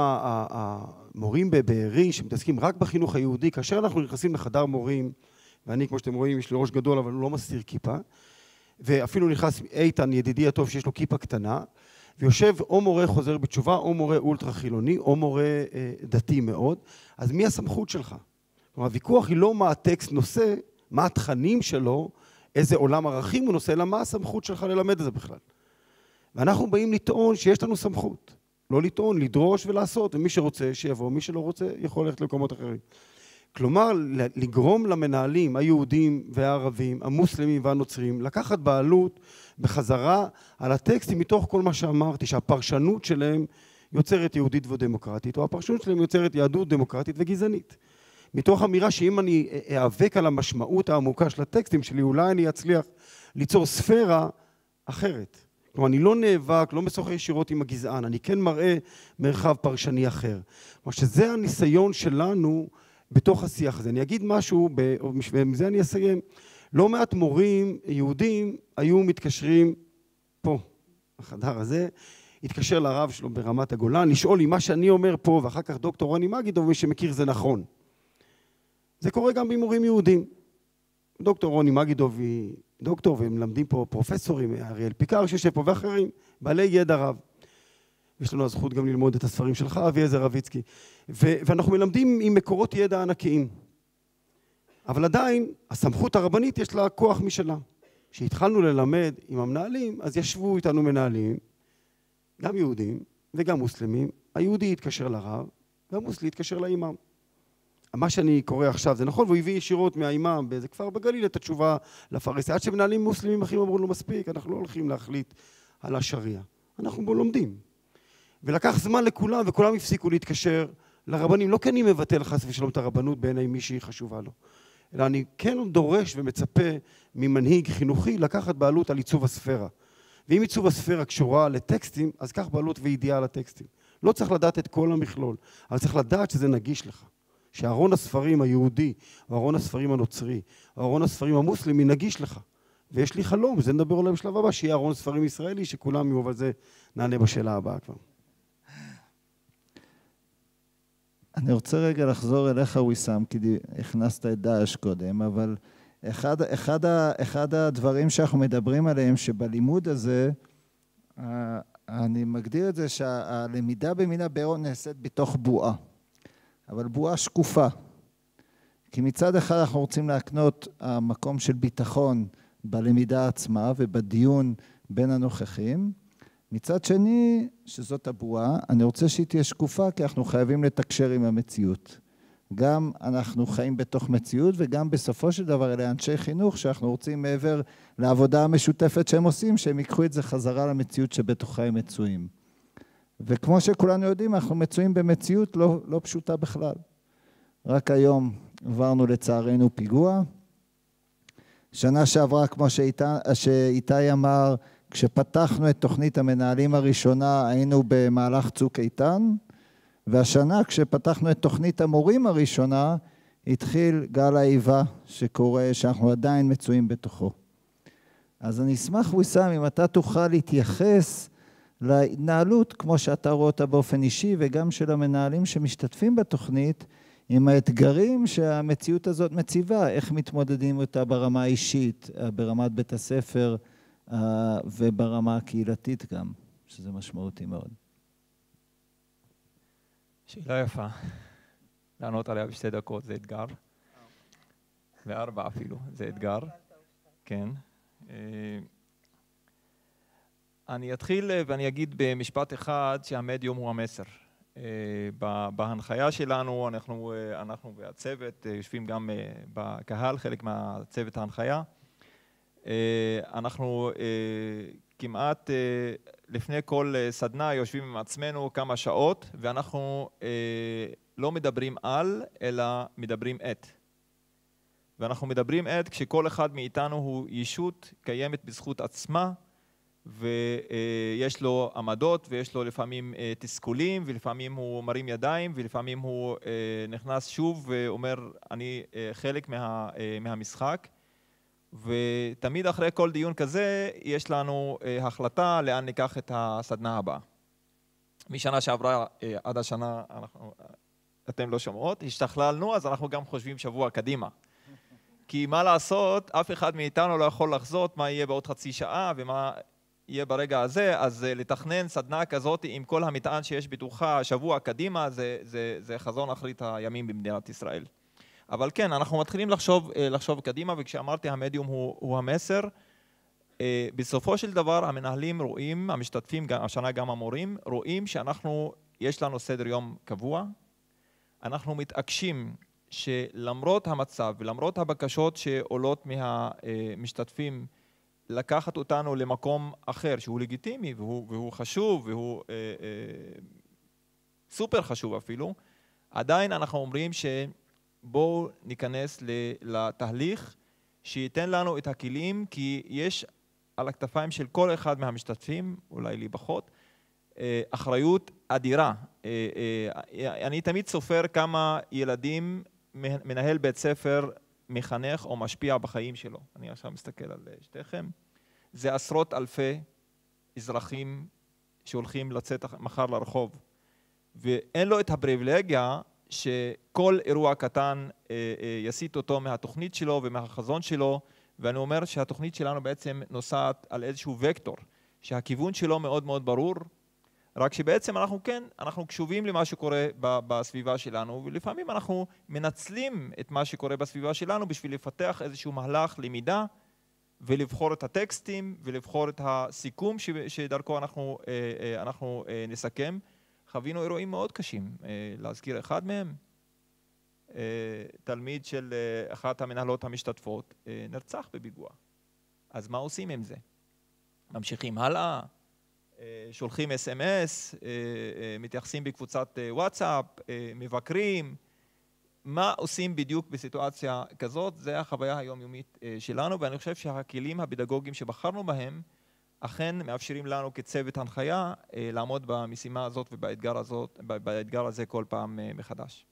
המורים בבארי שמתעסקים רק בחינוך היהודי, כאשר אנחנו נכנסים לחדר מורים, ואני כמו שאתם רואים יש לי ראש גדול אבל הוא לא מסתיר כיפה, ואפילו נכנס איתן ידידי הטוב שיש לו כיפה קטנה, ויושב או מורה חוזר בתשובה, או מורה אולטרה חילוני, או מורה דתי מאוד, אז מי הסמכות שלך? כלומר, הוויכוח היא לא מה הטקסט נושא, מה התכנים שלו, איזה עולם ערכים הוא נושא, אלא מה הסמכות שלך ללמד את זה בכלל. ואנחנו באים לטעון שיש לנו סמכות. לא לטעון, לדרוש ולעשות, ומי שרוצה שיבוא, מי שלא רוצה יכול ללכת למקומות אחרים. כלומר, לגרום למנהלים היהודים והערבים, המוסלמים והנוצרים, לקחת בעלות בחזרה על הטקסטים מתוך כל מה שאמרתי, שהפרשנות שלהם יוצרת יהודית ודמוקרטית, או הפרשנות שלהם יוצרת יהדות דמוקרטית וגזענית. מתוך אמירה שאם אני אאבק על המשמעות העמוקה של הטקסטים שלי, אולי אני אצליח ליצור ספירה אחרת. כלומר, אני לא נאבק, לא משוחח ישירות עם הגזען, אני כן מראה מרחב פרשני אחר. כלומר, שזה הניסיון שלנו בתוך השיח הזה. אני אגיד משהו, ומזה אני אסיים. לא מעט מורים יהודים היו מתקשרים פה, בחדר הזה, התקשר לרב שלו ברמת הגולן, לשאול לי מה שאני אומר פה, ואחר כך דוקטור רוני מגידוב, מי שמכיר זה נכון. זה קורה גם במורים יהודים. דוקטור רוני מגידוב היא דוקטור, והם מלמדים פה פרופסורים, אריאל פיקר שיושב פה, ואחרים, בעלי ידע רב. יש לנו הזכות גם ללמוד את הספרים שלך, אביעזר רביצקי. ואנחנו מלמדים עם מקורות ידע ענקיים. אבל עדיין, הסמכות הרבנית יש לה כוח משלה. כשהתחלנו ללמד עם המנהלים, אז ישבו איתנו מנהלים, גם יהודים וגם מוסלמים. היהודי התקשר לרב, והמוסלמי התקשר לאימאם. מה שאני קורא עכשיו זה נכון, והוא הביא ישירות מהאימאם באיזה כפר בגליל את התשובה לפרסי. עד שמנהלים מוסלמים אחים אמרו לו מספיק, אנחנו לא הולכים להחליט על השריעה. אנחנו בו לומדים. ולקח זמן לכולם, וכולם הפסיקו להתקשר לרבנים. לא כי אני מבטל חס ושלום את הרבנות בעיני מי שהיא חשובה לו. אלא אני כן דורש ומצפה ממנהיג חינוכי לקחת בעלות על עיצוב הספירה. ואם עיצוב הספירה קשורה לטקסטים, אז קח בעלות וידיעה על הטקסטים. לא צריך לדעת את כל המכלול, אבל צריך לדעת שזה נגיש לך. שארון הספרים היהודי, או ארון הספרים הנוצרי, או ארון הספרים המוסלמי נגיש לך. ויש לי חלום, זה נדבר עליו בשלב הבא, שיהיה ארון ספרים ישראלי, שכולם יהיו, אבל זה נענה בשאלה הבאה כבר. אני רוצה רגע לחזור אליך, ויסאם, כי הכנסת את דאעש קודם, אבל אחד הדברים שאנחנו מדברים עליהם, שבלימוד הזה, אני מגדיר את זה שהלמידה במינה בארו נעשית בתוך בועה, אבל בועה שקופה. כי מצד אחד אנחנו רוצים להקנות המקום של ביטחון בלמידה עצמה ובדיון בין הנוכחים, מצד שני, שזאת הבועה, אני רוצה שהיא תהיה שקופה, כי אנחנו חייבים לתקשר עם המציאות. גם אנחנו חיים בתוך מציאות, וגם בסופו של דבר אלה אנשי חינוך, שאנחנו רוצים מעבר לעבודה המשותפת שהם עושים, שהם ייקחו את זה חזרה למציאות שבתוכה הם מצויים. וכמו שכולנו יודעים, אנחנו מצויים במציאות לא פשוטה בכלל. רק היום עברנו לצערנו פיגוע. שנה שעברה, כמו שאיתי אמר, כשפתחנו את תוכנית המנהלים הראשונה, היינו במהלך צוק איתן, והשנה כשפתחנו את תוכנית המורים הראשונה, התחיל גל האיבה שקורה, שאנחנו עדיין מצויים בתוכו. אז אני אשמח, ויסאם, אם אתה תוכל להתייחס להתנהלות, כמו שאתה רואה אותה באופן אישי, וגם של המנהלים שמשתתפים בתוכנית, עם האתגרים שהמציאות הזאת מציבה, איך מתמודדים אותה ברמה האישית, ברמת בית הספר, וברמה הקהילתית גם, שזה משמעותי מאוד. שאלה יפה. לענות עליה בשתי דקות זה אתגר. ו4 אפילו, זה אתגר. כן. אני אתחיל ואני אגיד במשפט אחד שהמדיום הוא המסר. בהנחיה שלנו, אנחנו והצוות, יושבים גם בקהל, חלק מהצוות ההנחיה. אנחנו כמעט לפני כל סדנה יושבים עם עצמנו כמה שעות, ואנחנו לא מדברים על, אלא מדברים את. ואנחנו מדברים את כשכל אחד מאיתנו הוא ישות קיימת בזכות עצמה, ויש לו עמדות, ויש לו לפעמים תסכולים, ולפעמים הוא מרים ידיים, ולפעמים הוא נכנס שוב ואומר, אני חלק מהמשחק. ותמיד אחרי כל דיון כזה, יש לנו החלטה לאן ניקח את הסדנה הבאה. משנה שעברה עד השנה, אתם לא שומעות, השתכללנו, אז אנחנו גם חושבים שבוע קדימה. כי מה לעשות, אף אחד מאיתנו לא יכול לחזות מה יהיה בעוד חצי שעה, ומה יהיה ברגע הזה, אז לתכנן סדנה כזאת עם כל המטען שיש בתוכה שבוע קדימה, זה חזון אחרית הימים במדינת ישראל. אבל כן, אנחנו מתחילים לחשוב קדימה, וכשאמרתי המדיום הוא המסר, בסופו של דבר המנהלים רואים, המשתתפים, השנה גם המורים, רואים יש לנו סדר יום קבוע, אנחנו מתעקשים שלמרות המצב ולמרות הבקשות שעולות מהמשתתפים, לקחת אותנו למקום אחר שהוא לגיטימי והוא חשוב והוא סופר חשוב אפילו, עדיין אנחנו אומרים שבואו ניכנס לתהליך שייתן לנו את הכלים, כי יש על הכתפיים של כל אחד מהמשתתפים, אולי לי פחות, אחריות אדירה. אני תמיד סופר כמה ילדים מנהל בית ספר מחנך או משפיע בחיים שלו. אני עכשיו מסתכל על שתיכם. זה עשרות אלפי אזרחים שהולכים לצאת מחר לרחוב. ואין לו את הפריבילגיה שכל אירוע קטן יסיט אותו מהתוכנית שלו ומהחזון שלו. ואני אומר שהתוכנית שלנו בעצם נוסעת על איזשהו וקטור, שהכיוון שלו מאוד מאוד ברור, רק שבעצם אנחנו קשובים למה שקורה בסביבה שלנו, ולפעמים אנחנו מנצלים את מה שקורה בסביבה שלנו בשביל לפתח איזשהו מהלך למידה, ולבחור את הטקסטים, ולבחור את הסיכום שדרכו אנחנו נסכם. חווינו אירועים מאוד קשים, להזכיר אחד מהם. תלמיד של אחת המנהלות המשתתפות נרצח בפיגוע. אז מה עושים עם זה? ממשיכים הלאה, שולחים SMS, מתייחסים בקבוצת וואטסאפ, מבקרים. מה עושים בדיוק בסיטואציה כזאת? זה החוויה היומיומית שלנו, ואני חושב שהכלים הפדגוגיים שבחרנו בהם אכן מאפשרים לנו כצוות הנחיה לעמוד במשימה הזאת ובאתגר הזה כל פעם מחדש.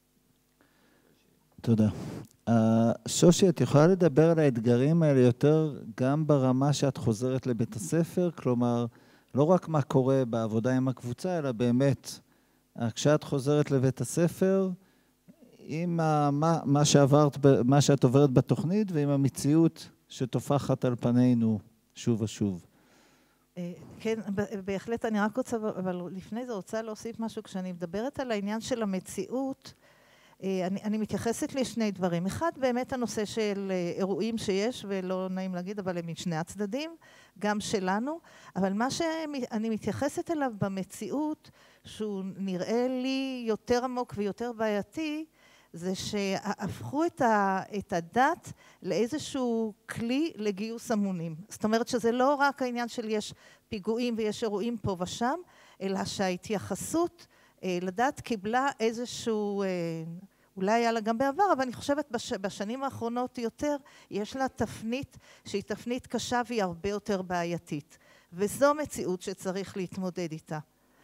תודה. שושי, את יכולה לדבר על האתגרים האלה יותר גם ברמה שאת חוזרת לבית הספר? כלומר, לא רק מה קורה בעבודה עם הקבוצה, אלא באמת, כשאת חוזרת לבית הספר, עם מה שאת עוברת בתוכנית ועם המציאות שתופחת על פנינו שוב ושוב. כן, בהחלט אני רק רוצה, אבל לפני זה רוצה להוסיף משהו. כשאני מדברת על העניין של המציאות, אני מתייחסת לשני דברים. אחד, באמת הנושא של אירועים שיש, ולא נעים להגיד, אבל הם משני הצדדים, גם שלנו. אבל מה שאני מתייחסת אליו במציאות, שהוא נראה לי יותר עמוק ויותר בעייתי, זה שהפכו את הדת לאיזשהו כלי לגיוס המונים. זאת אומרת שזה לא רק העניין של יש פיגועים ויש אירועים פה ושם, אלא שההתייחסות לדת קיבלה איזשהו, אולי היה לה גם בעבר, אבל אני חושבת בשנים האחרונות יותר, יש לה תפנית שהיא תפנית קשה והיא הרבה יותר בעייתית. וזו מציאות שצריך להתמודד איתה.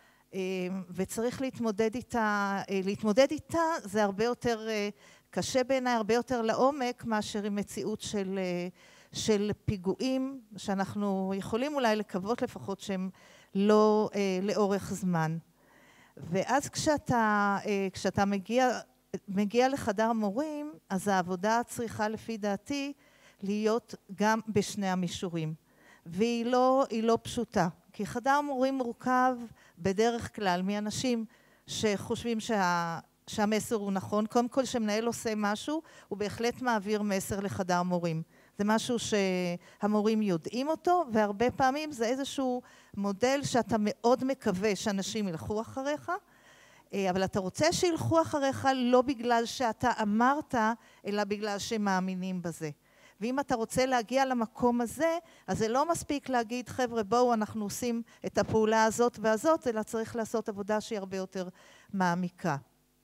וצריך להתמודד איתה זה הרבה יותר קשה בעיניי, הרבה יותר לעומק מאשר עם מציאות של פיגועים שאנחנו יכולים אולי לקוות לפחות שהם לא לאורך זמן. ואז כשאתה מגיע לחדר מורים, אז העבודה צריכה לפי דעתי להיות גם בשני המישורים. והיא לא פשוטה. כי חדר מורים מורכב בדרך כלל מאנשים שחושבים שהמסר הוא נכון. קודם כל שמנהל עושה משהו, הוא בהחלט מעביר מסר לחדר מורים. זה משהו שהמורים יודעים אותו, והרבה פעמים זה איזשהו מודל שאתה מאוד מקווה שאנשים ילכו אחריך, אבל אתה רוצה שילכו אחריך לא בגלל שאתה אמרת, אלא בגלל שהם מאמינים בזה. ואם אתה רוצה להגיע למקום הזה, אז זה לא מספיק להגיד, חבר'ה, בואו, אנחנו עושים את הפעולה הזאת והזאת, אלא צריך לעשות עבודה שהיא הרבה יותר מעמיקה.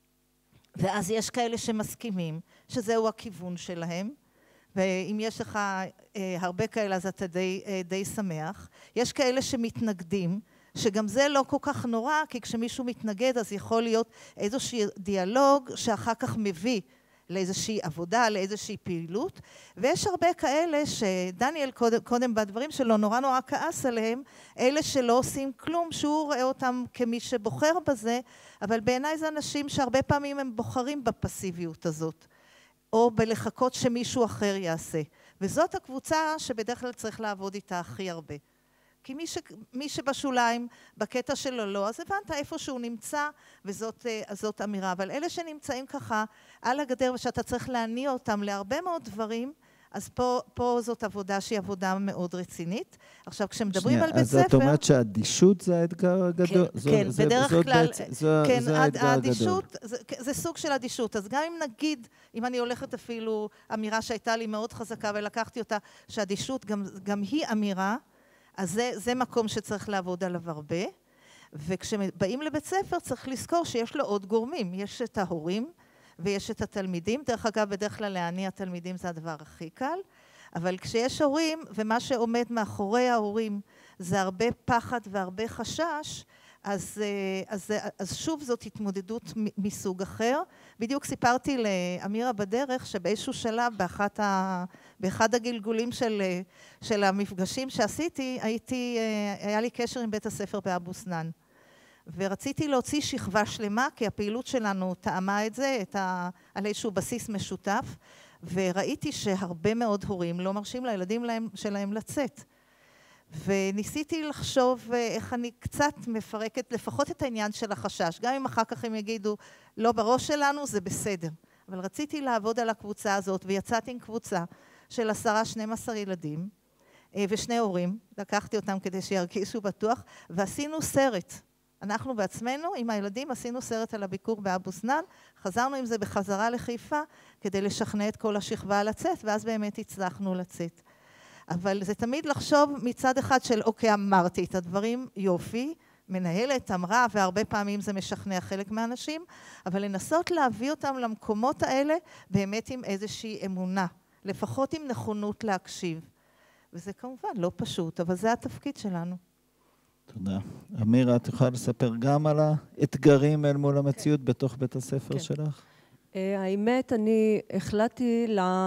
ואז יש כאלה שמסכימים שזהו הכיוון שלהם, ואם יש לך הרבה כאלה, אז אתה די שמח. יש כאלה שמתנגדים, שגם זה לא כל כך נורא, כי כשמישהו מתנגד, אז יכול להיות איזשהו דיאלוג שאחר כך מביא לאיזושהי עבודה, לאיזושהי פעילות, ויש הרבה כאלה שדניאל קודם בדברים שלו נורא כעס עליהם, אלה שלא עושים כלום, שהוא רואה אותם כמי שבוחר בזה, אבל בעיניי זה אנשים שהרבה פעמים הם בוחרים בפסיביות הזאת, או בלחכות שמישהו אחר יעשה. וזאת הקבוצה שבדרך כלל צריך לעבוד איתה הכי הרבה. כי מי שבשוליים, בקטע שלו לא, אז הבנת איפה שהוא נמצא, וזאת אמירה. אבל אלה שנמצאים ככה על הגדר, ושאתה צריך להניע אותם להרבה מאוד דברים, אז פה זאת עבודה שהיא עבודה מאוד רצינית. עכשיו, כשמדברים על בית ספר... אז את אומרת שהאדישות זה האתגר הגדול? כן, בדרך כלל... זה האתגר הגדול. זה סוג של אדישות. אז גם אם נגיד, אם אני הולכת אפילו אמירה שהייתה לי מאוד חזקה, ולקחתי אותה, שהאדישות גם היא אמירה, אז זה מקום שצריך לעבוד עליו הרבה, וכשבאים לבית ספר צריך לזכור שיש לו עוד גורמים, יש את ההורים ויש את התלמידים, דרך אגב בדרך כלל להניע תלמידים זה הדבר הכי קל, אבל כשיש הורים ומה שעומד מאחורי ההורים זה הרבה פחד והרבה חשש, אז שוב זאת התמודדות מסוג אחר. בדיוק סיפרתי לאמירה בדרך שבאיזשהו שלב באחד הגלגולים של המפגשים שעשיתי, היה לי קשר עם בית הספר באבו סנאן. ורציתי להוציא שכבה שלמה, כי הפעילות שלנו טעמה את זה, על איזשהו בסיס משותף, וראיתי שהרבה מאוד הורים לא מרשים לילדים שלהם לצאת. וניסיתי לחשוב איך אני קצת מפרקת לפחות את העניין של החשש, גם אם אחר כך הם יגידו לא בראש שלנו זה בסדר, אבל רציתי לעבוד על הקבוצה הזאת ויצאתי עם קבוצה של 10-12 ילדים ושני הורים, לקחתי אותם כדי שירגישו בטוח, ועשינו סרט. אנחנו בעצמנו עם הילדים עשינו סרט על הביקור באבו סנאן, חזרנו עם זה בחזרה לחיפה כדי לשכנע את כל השכבה לצאת, ואז באמת הצלחנו לצאת. אבל זה תמיד לחשוב מצד אחד של אוקיי, אמרתי את הדברים, יופי, מנהלת, אמרה, והרבה פעמים זה משכנע חלק מהאנשים, אבל לנסות להביא אותם למקומות האלה באמת עם איזושהי אמונה, לפחות עם נכונות להקשיב. וזה כמובן לא פשוט, אבל זה התפקיד שלנו. תודה. אמירה, את יכולה לספר גם על האתגרים אל מול המציאות בתוך בית הספר שלך? האמת, אני החלטתי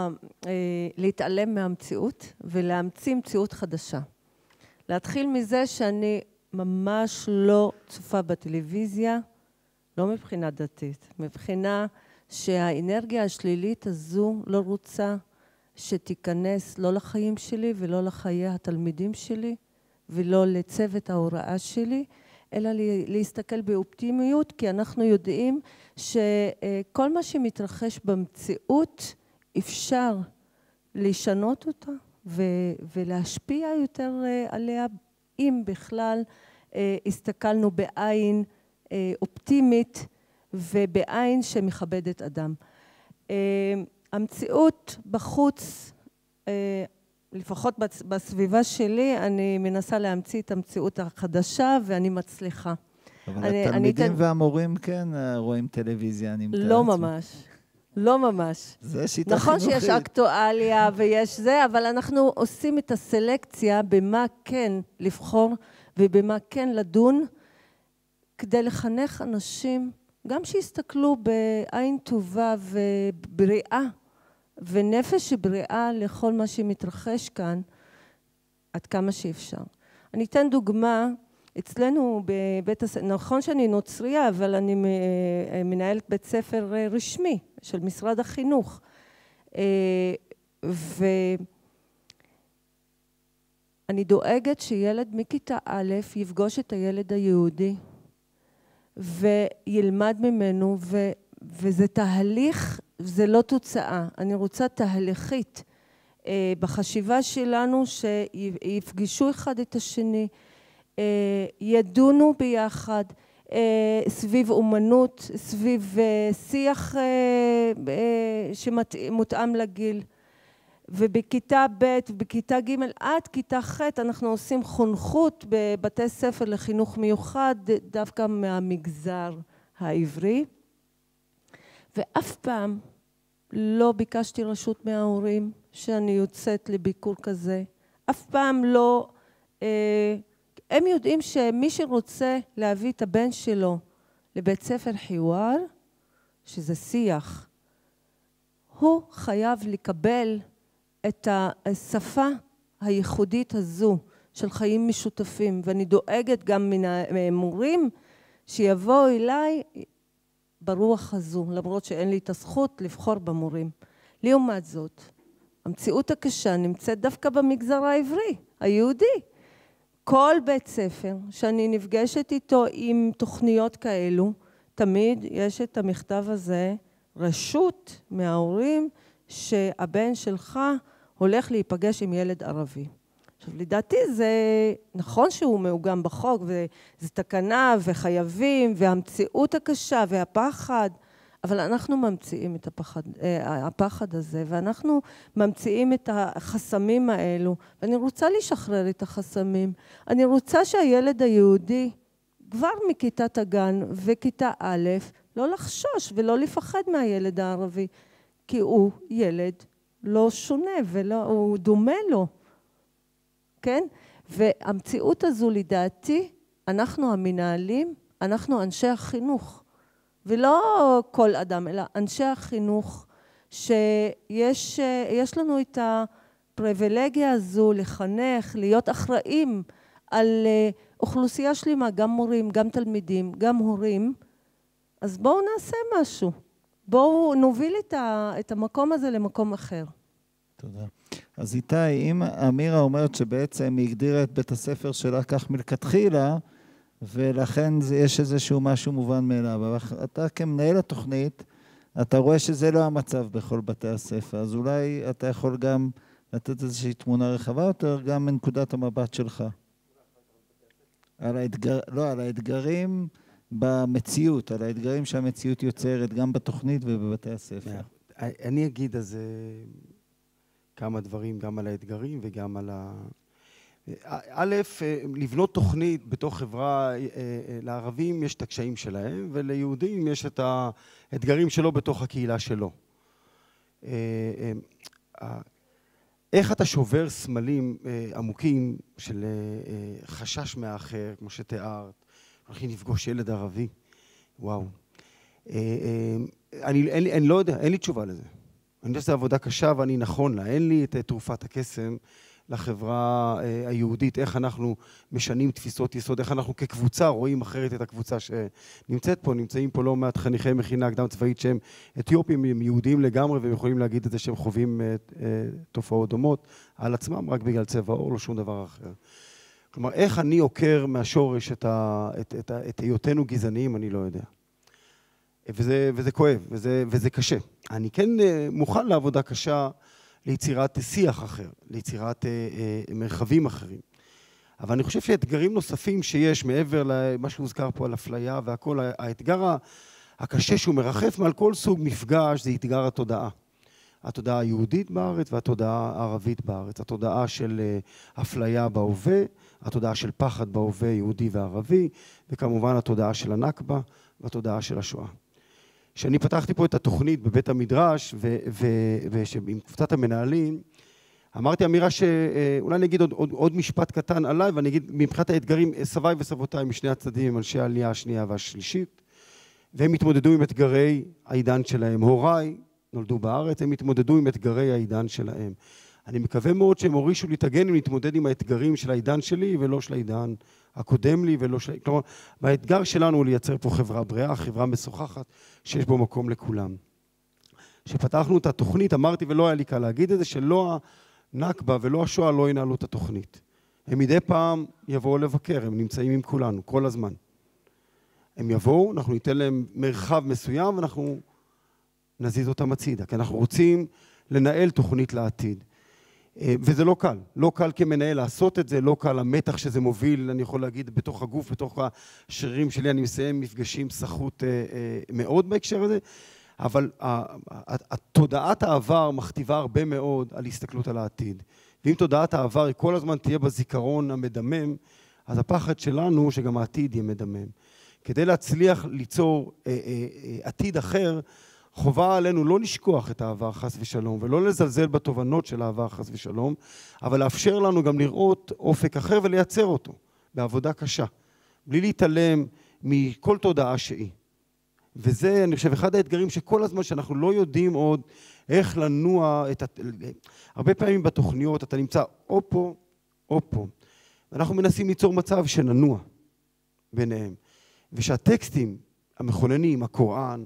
להתעלם מהמציאות ולהמציא מציאות חדשה. להתחיל מזה שאני ממש לא צופה בטלוויזיה, לא מבחינה דתית, מבחינה שהאנרגיה השלילית הזו לא רוצה שתיכנס לא לחיים שלי ולא לחיי התלמידים שלי ולא לצוות ההוראה שלי, אלא להסתכל באופטימיות, כי אנחנו יודעים שכל מה שמתרחש במציאות אפשר לשנות אותה ולהשפיע יותר עליה, אם בכלל הסתכלנו בעין אופטימית ובעין שמכבדת אדם. המציאות בחוץ, לפחות בסביבה שלי, אני מנסה להמציא את המציאות החדשה ואני מצליחה. אבל התלמידים והמורים כן רואים טלוויזיה, אני מתאר. לא ממש. לא ממש. זה שיטה נכון חינוכית. שיש אקטואליה ויש זה, אבל אנחנו עושים את הסלקציה במה כן לבחור ובמה כן לדון, כדי לחנך אנשים, גם שיסתכלו בעין טובה ובריאה, ונפש בריאה לכל מה שמתרחש כאן, עד כמה שאפשר. אני אתן דוגמה, אצלנו בבית הספר, נכון שאני נוצריה, אבל אני מנהלת בית ספר רשמי של משרד החינוך. ואני דואגת שילד מכיתה א' יפגוש את הילד היהודי, וילמד ממנו, וזה תהליך, זה לא תוצאה. אני רוצה תהליכית בחשיבה שלנו, שיפגשו אחד את השני, ידונו ביחד, סביב אומנות, סביב שיח שמותאם לגיל. ובכיתה ב' ובכיתה ג' עד כיתה ח' אנחנו עושים חונכות בבתי ספר לחינוך מיוחד, דווקא מהמגזר העברי. ואף פעם לא ביקשתי רשות מההורים שאני יוצאת לביקור כזה. אף פעם לא... הם יודעים שמי שרוצה להביא את הבן שלו לבית ספר חיוואר, שזה שיח, הוא חייב לקבל את השפה הייחודית הזו של חיים משותפים, ואני דואגת גם ממורים שיבואו אליי ברוח הזו, למרות שאין לי את הזכות לבחור במורים. לעומת זאת, המציאות הקשה נמצאת דווקא במגזר העברי, היהודי. כל בית ספר שאני נפגשת איתו עם תוכניות כאלו, תמיד יש את המכתב הזה, רשות מההורים שהבן שלך הולך להיפגש עם ילד ערבי. עכשיו, לדעתי זה נכון שהוא מעוגן בחוק, וזו תקנה וחייבים, והמציאות הקשה והפחד, אבל אנחנו ממציאים את הפחד הזה, ואנחנו ממציאים את החסמים האלו, ואני רוצה לשחרר את החסמים. אני רוצה שהילד היהודי, כבר מכיתת הגן וכיתה א', לא לחשוש ולא לפחד מהילד הערבי, כי הוא ילד לא שונה והוא דומה לו. כן? והמציאות הזו לדעתי, אנחנו המנהלים, אנחנו אנשי החינוך. ולא כל אדם, אלא אנשי החינוך, שיש לנו את הפריבילגיה הזו לחנך, להיות אחראים על אוכלוסייה שלמה, גם מורים, גם תלמידים, גם הורים. אז בואו נעשה משהו. בואו נוביל את המקום הזה למקום אחר. תודה. אז איתי, אם אמירה אומרת שבעצם היא הגדירה את בית הספר שלה כך מלכתחילה, ולכן יש איזשהו משהו מובן מאליו. אבל אתה כמנהל התוכנית, אתה רואה שזה לא המצב בכל בתי הספר, אז אולי אתה יכול גם לתת איזושהי תמונה רחבה יותר, גם מנקודת המבט שלך. על האתגרים במציאות, על האתגרים שהמציאות יוצרת, גם בתוכנית ובבתי הספר. אני אגיד אז כמה דברים, גם על האתגרים וגם על א', לבנות תוכנית בתוך חברה, לערבים יש את הקשיים שלהם, וליהודים יש את האתגרים שלו בתוך הקהילה שלו. איך אתה שובר סמלים עמוקים של חשש מהאחר, כמו שתיארת, הולכים לפגוש ילד ערבי, וואו. אני לא יודע, אין לי תשובה לזה. אני יודע שזו עבודה קשה ואני נכון לה, אין לי את תרופת הקסם לחברה היהודית, איך אנחנו משנים תפיסות יסוד, איך אנחנו כקבוצה רואים אחרת את הקבוצה שנמצאת פה, נמצאים פה לא מעט חניכי מכינה קדם צבאית שהם אתיופים, הם יהודים לגמרי, והם יכולים להגיד את זה שהם חווים תופעות דומות על עצמם, רק בגלל צבע עור, לא שום דבר אחר. כלומר, איך אני עוקר מהשורש את היותנו גזעניים, אני לא יודע. וזה כואב, וזה קשה. אני כן מוכן לעבודה קשה ליצירת שיח אחר, ליצירת מרחבים אחרים. אבל אני חושב שאתגרים נוספים שיש מעבר למה שהוזכר פה על אפליה והכל, האתגר הקשה שהוא מרחף מעל כל סוג מפגש זה אתגר התודעה. התודעה היהודית בארץ והתודעה הערבית בארץ. התודעה של אפליה בהווה, התודעה של פחד בהווה יהודי וערבי, וכמובן התודעה של הנכבה והתודעה של השואה. כשאני פתחתי פה את התוכנית בבית המדרש ועם קבוצת המנהלים, אמרתי אמירה שאולי אני אגיד עוד משפט קטן עליי, ואני אגיד מבחינת האתגרים, סביי וסבותיי משני הצדדים הם אנשי העלייה השנייה והשלישית, והם התמודדו עם אתגרי העידן שלהם. הוריי נולדו בארץ, הם התמודדו עם אתגרי העידן שלהם. אני מקווה מאוד שהם הורישו לי את הגנים להתמודד עם האתגרים של העידן שלי ולא של העידן הקודם לי ולא של... כלומר, האתגר שלנו הוא לייצר פה חברה בריאה, חברה משוחחת, שיש בו מקום לכולם. כשפתחנו את התוכנית, אמרתי ולא היה לי קל להגיד את זה, שלא הנכבה ולא השואה לא ינהלו את התוכנית. הם מדי פעם יבואו לבקר, הם נמצאים עם כולנו, כל הזמן. הם יבואו, אנחנו ניתן להם מרחב מסוים ואנחנו נזיז אותם הצידה, כי אנחנו רוצים לנהל תוכנית לעתיד. וזה לא קל, לא קל כמנהל לעשות את זה, לא קל המתח שזה מוביל, אני יכול להגיד, בתוך הגוף, בתוך השרירים שלי, אני מסיים מפגשים סחוט מאוד בהקשר הזה, אבל תודעת העבר מכתיבה הרבה מאוד על הסתכלות על העתיד. ואם תודעת העבר היא כל הזמן תהיה בזיכרון המדמם, אז הפחד שלנו שגם העתיד יהיה מדמם. כדי להצליח ליצור עתיד אחר, חובה עלינו לא לשכוח את העבר חס ושלום, ולא לזלזל בתובנות של העבר חס ושלום, אבל לאפשר לנו גם לראות אופק אחר ולייצר אותו בעבודה קשה, בלי להתעלם מכל תודעה שהיא. וזה, אני חושב, אחד האתגרים שכל הזמן שאנחנו לא יודעים עוד איך לנוע, הרבה פעמים בתוכניות אתה נמצא או פה או פה. אנחנו מנסים ליצור מצב שננוע ביניהם. ושהטקסטים המכוננים, הקוראן,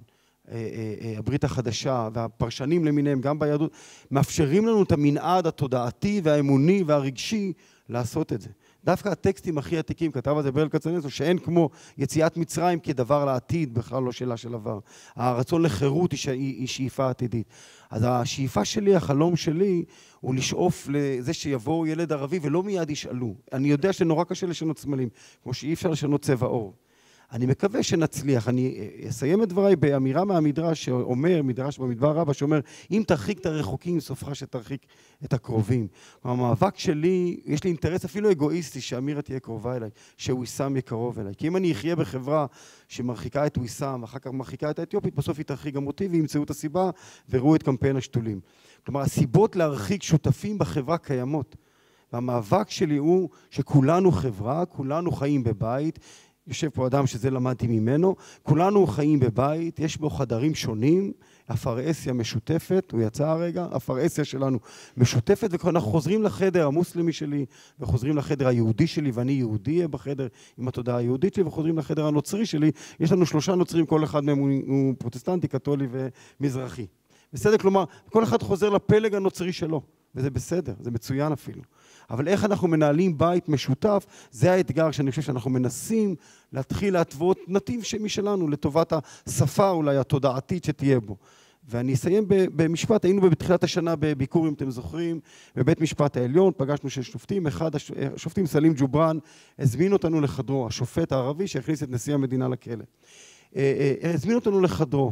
הברית החדשה והפרשנים למיניהם, גם ביהדות, מאפשרים לנו את המנעד התודעתי והאמוני והרגשי לעשות את זה. דווקא הטקסטים הכי עתיקים, כתב על זה ברל כצנלסון, שאין כמו יציאת מצרים כדבר לעתיד, בכלל לא שאלה של עבר. הרצון לחירות היא שאיפה עתידית. אז השאיפה שלי, החלום שלי, הוא לשאוף לזה שיבוא ילד ערבי ולא מיד ישאלו. אני יודע שנורא קשה לשנות סמלים, כמו שאי אפשר לשנות צבע עור. אני מקווה שנצליח. אני אסיים את דבריי באמירה מהמדרש שאומר, מדרש במדבר רבה, שאומר, אם תרחיק את הרחוקים, סופך שתרחיק את הקרובים. המאבק שלי, יש לי אינטרס אפילו אגואיסטי, שאמירה תהיה קרובה אליי, שוויסם יקרוב אליי. כי אם אני אחיה בחברה שמרחיקה את ויסם, אחר כך מרחיקה את האתיופית, בסוף היא תרחיק גם אותי, וימצאו את הסיבה, וראו את קמפיין השתולים. כלומר, הסיבות להרחיק שותפים בחברה קיימות. והמאבק שלי הוא שכולנו חברה, כולנו חיים בבית, יושב פה אדם שזה למדתי ממנו, כולנו חיים בבית, יש בו חדרים שונים, הפרהסיה משותפת, הוא יצא הרגע, הפרהסיה שלנו משותפת, ואנחנו חוזרים לחדר המוסלמי שלי, וחוזרים לחדר היהודי שלי, ואני יהודי בחדר עם התודעה היהודית שלי, וחוזרים לחדר הנוצרי שלי, יש לנו 3 נוצרים, כל אחד מהם הוא פרוטסטנטי, קתולי ומזרחי. בסדר, כלומר, כל אחד חוזר לפלג הנוצרי שלו, וזה בסדר, זה מצוין אפילו. אבל איך אנחנו מנהלים בית משותף, זה האתגר שאני חושב שאנחנו מנסים להתחיל להתוות נתיב משלנו, לטובת השפה אולי התודעתית שתהיה בו. ואני אסיים במשפט, היינו בתחילת השנה בביקור, אם אתם זוכרים, בבית משפט העליון, פגשנו 6 שופטים, אחד השופטים סלים ג'ובראן, הזמין אותנו לחדרו, השופט הערבי שהכניס את נשיא המדינה לכלא. הזמין אותנו לחדרו,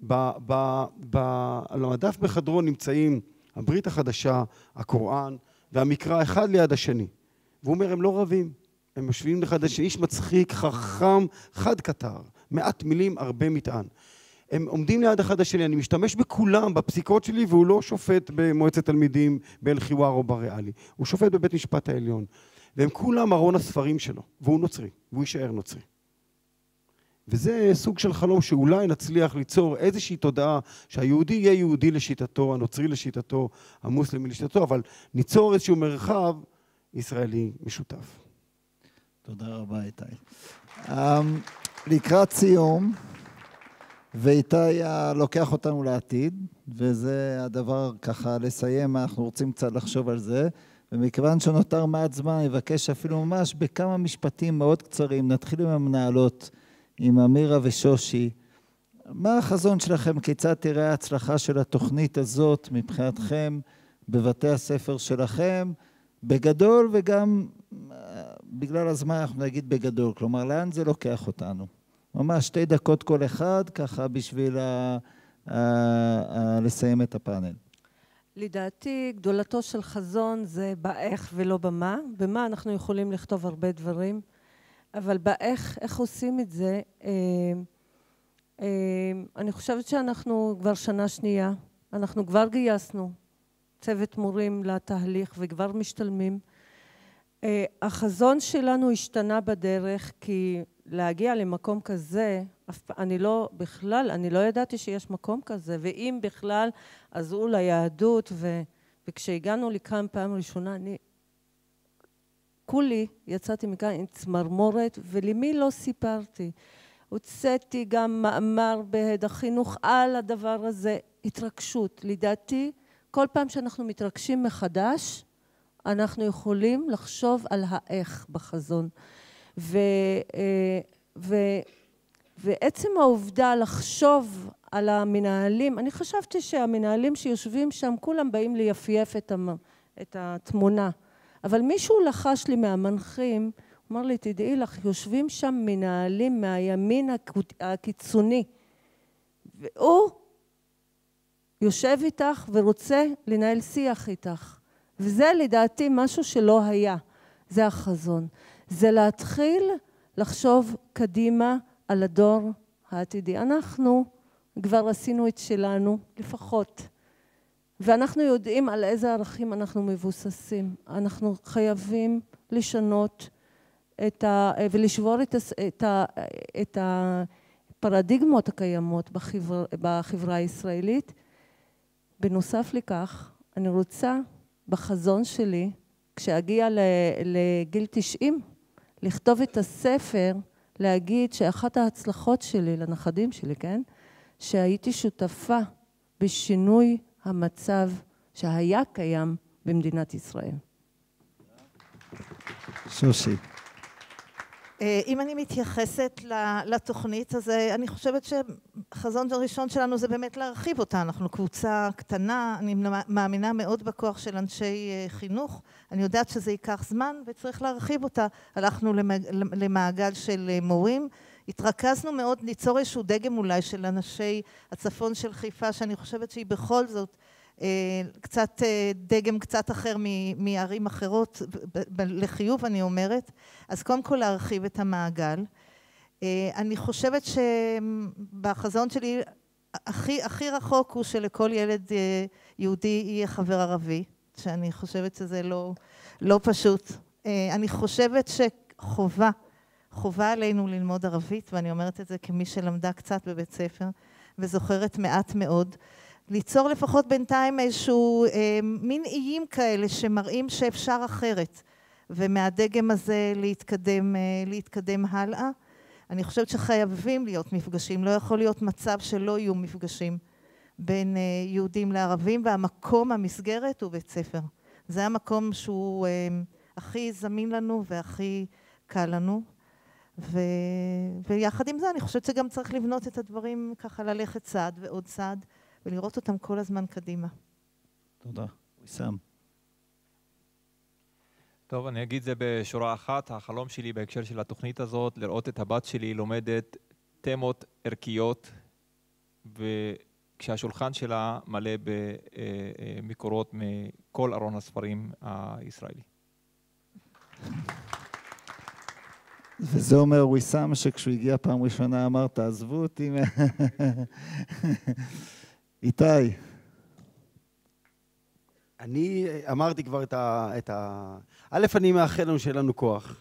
על המדף בחדרו נמצאים הברית החדשה, הקוראן, והמקרא אחד ליד השני. והוא אומר, הם לא רבים, הם משווים אחד לשני, איש מצחיק, חכם, חד קטר, מעט מילים, הרבה מטען. הם עומדים ליד אחד השני, אני משתמש בכולם, בפסיקות שלי, והוא לא שופט במועצת תלמידים, באל-חיוואר או בריאלי. הוא שופט בבית משפט העליון. והם כולם ארון הספרים שלו, והוא נוצרי, והוא יישאר נוצרי. וזה סוג של חלום שאולי נצליח ליצור איזושהי תודעה שהיהודי יהיה יהודי לשיטתו, הנוצרי לשיטתו, המוסלמי לשיטתו, אבל ניצור איזשהו מרחב ישראלי משותף. תודה רבה, איתי. לקראת סיום, ואיתי לוקח אותנו לעתיד, וזה הדבר ככה לסיים, אנחנו רוצים קצת לחשוב על זה, ומכיוון שנותר מעט זמן, אני אבקש אפילו ממש בכמה משפטים מאוד קצרים, נתחיל עם המנהלות, עם אמירה ושושי. מה החזון שלכם? כיצד תראה ההצלחה של התוכנית הזאת מבחינתכם בבתי הספר שלכם, בגדול וגם בגלל הזמן אנחנו נגיד בגדול, כלומר לאן זה לוקח אותנו? ממש 2 דקות כל אחד, ככה בשביל לסיים את הפאנל. לדעתי, גדולתו של חזון זה באיך ולא במה. במה אנחנו יכולים לכתוב הרבה דברים, אבל באיך, איך עושים את זה, אני חושבת שאנחנו כבר שנה שנייה, אנחנו כבר גייסנו צוות מורים לתהליך וכבר משתלמים. החזון שלנו השתנה בדרך, כי להגיע למקום כזה, אני לא ידעתי שיש מקום כזה, ואם בכלל, אז הוא ליהדות, וכשהגענו לכאן פעם ראשונה, כולי יצאתי מכאן עם צמרמורת, ולמי לא סיפרתי. הוצאתי גם מאמר בהד החינוך על הדבר הזה, התרגשות. לדעתי, כל פעם שאנחנו מתרגשים מחדש, אנחנו יכולים לחשוב על האיך בחזון. ועצם העובדה לחשוב על המנהלים, אני חשבתי שהמנהלים שיושבים שם, כולם באים ליפייף את התמונה. אבל מישהו לחש לי מהמנחים, אמר לי, תדעי לך, יושבים שם מנהלים מהימין הקיצוני, והוא יושב איתך ורוצה לנהל שיח איתך. וזה לדעתי משהו שלא היה, זה החזון. זה להתחיל לחשוב קדימה על הדור העתידי. אנחנו כבר עשינו את שלנו, לפחות. ואנחנו יודעים על איזה ערכים אנחנו מבוססים. אנחנו חייבים לשנות ולשבור את הפרדיגמות הקיימות בחברה הישראלית. בנוסף לכך, אני רוצה בחזון שלי, כשאגיע לגיל 90, לכתוב את הספר, להגיד שאחת ההצלחות שלי, לנכדים שלי, כן? שהייתי שותפה בשינוי המצב שהיה קיים במדינת ישראל. שושי. אם אני מתייחסת לתוכנית, אז אני חושבת שחזון הראשון שלנו זה באמת להרחיב אותה. אנחנו קבוצה קטנה, אני מאמינה מאוד בכוח של אנשי חינוך. אני יודעת שזה ייקח זמן וצריך להרחיב אותה. הלכנו למעגל של מורים, התרכזנו מאוד ליצור איזשהו דגם אולי של אנשי הצפון של חיפה, שאני חושבת שהיא בכל זאת קצת דגם קצת אחר מערים אחרות, לחיוב אני אומרת. אז קודם כל להרחיב את המעגל. אני חושבת שבחזון שלי הכי רחוק הוא שלכל ילד יהודי יהיה חבר ערבי, שאני חושבת שזה לא פשוט. אני חושבת שחובה עלינו ללמוד ערבית, ואני אומרת את זה כמי שלמדה קצת בבית ספר, וזוכרת מעט מאוד. ליצור לפחות בינתיים איזשהו מין איים כאלה שמראים שאפשר אחרת, ומהדגם הזה להתקדם הלאה. אני חושבת שחייבים להיות מפגשים, לא יכול להיות מצב שלא יהיו מפגשים בין יהודים לערבים, והמקום, המסגרת הוא בית ספר. זה המקום שהוא הכי זמין לנו והכי קל לנו. ויחד עם זה אני חושבת שגם צריך לבנות את הדברים ככה, ללכת צעד ועוד צעד, ולראות אותם כל הזמן קדימה. תודה. ויסאם. טוב, אני אגיד זה בשורה אחת. החלום שלי בהקשר של התוכנית הזאת, לראות את הבת שלי לומדת תמות ערכיות, וכשהשולחן שלה מלא במקורות מכל ארון הספרים הישראלי. וזה אומר ויסאם שכשהוא הגיע פעם ראשונה אמר, תעזבו אותי. איתי. אני אמרתי כבר א', אני מאחל לנו שיהיה לנו כוח.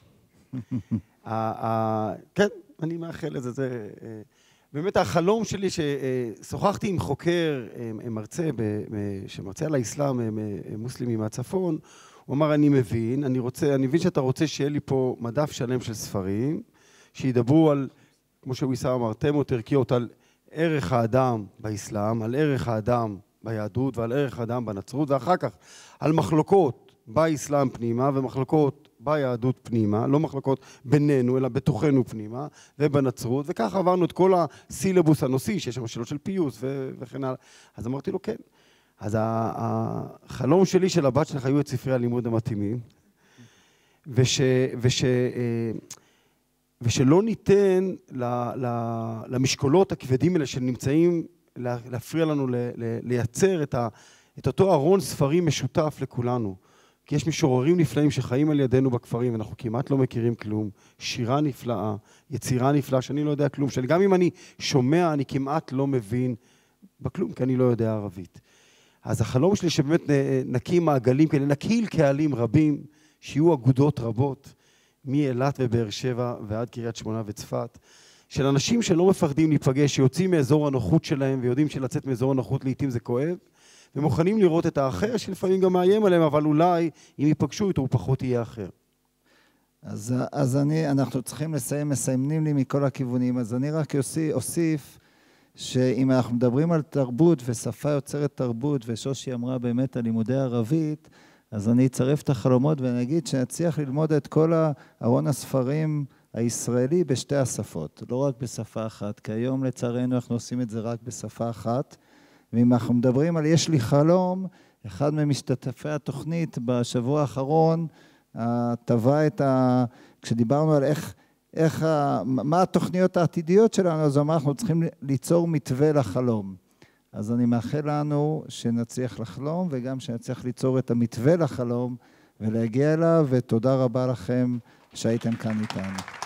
כן, אני מאחל לזה. באמת החלום שלי ששוחחתי עם חוקר, מרצה, שמרצה על האסלאם, מוסלמי מהצפון, הוא אמר, אני מבין שאתה רוצה שיהיה לי פה מדף שלם של ספרים, שידברו על, כמו שוויסאם אמר, תמות ערכיות, על ערך האדם באסלאם, על ערך האדם ביהדות ועל ערך האדם בנצרות, ואחר כך על מחלוקות באסלאם פנימה ומחלוקות ביהדות פנימה, לא מחלוקות בינינו אלא בתוכנו פנימה ובנצרות, וככה עברנו את כל הסילבוס הנושאי שיש שם שאלות של פיוס וכן הלאה. אז אמרתי לו כן. אז החלום שלי של הבת שלך היו את ספרי הלימוד המתאימים, ושלא ניתן למשקולות הכבדים האלה שנמצאים להפריע לנו לייצר את אותו ארון ספרים משותף לכולנו. כי יש משוררים נפלאים שחיים על ידינו בכפרים, ואנחנו כמעט לא מכירים כלום. שירה נפלאה, יצירה נפלאה, שאני לא יודע כלום. גם אם אני שומע, אני כמעט לא מבין בכלום, כי אני לא יודע ערבית. אז החלום שלי שבאמת נקים מעגלים כאלה, נקהיל קהלים רבים, שיהיו אגודות רבות, מאילת ובאר שבע ועד קריית שמונה וצפת, של אנשים שלא מפחדים להיפגש, שיוצאים מאזור הנוחות שלהם, ויודעים שלצאת מאזור הנוחות לעתים זה כואב, ומוכנים לראות את האחר, שלפעמים גם מאיים עליהם, אבל אולי אם ייפגשו איתו הוא פחות יהיה אחר. אז אנחנו צריכים לסיים, מסיימים לי מכל הכיוונים, אז אני רק אוסיף, שאם אנחנו מדברים על תרבות ושפה יוצרת תרבות, ושושי אמרה באמת על לימודי ערבית, אז אני אצרף את החלומות ואני אגיד שנצליח ללמוד את כל ארון הספרים הישראלי בשתי השפות, לא רק בשפה אחת, כי היום לצערנו אנחנו עושים את זה רק בשפה אחת, ואם אנחנו מדברים על יש לי חלום, אחד ממשתתפי התוכנית בשבוע האחרון, טבע כשדיברנו על מה התוכניות העתידיות שלנו, אז אנחנו צריכים ליצור מתווה לחלום. אז אני מאחל לנו שנצליח לחלום, וגם שנצליח ליצור את המתווה לחלום, ולהגיע אליו, ותודה רבה לכם שהייתם כאן איתנו.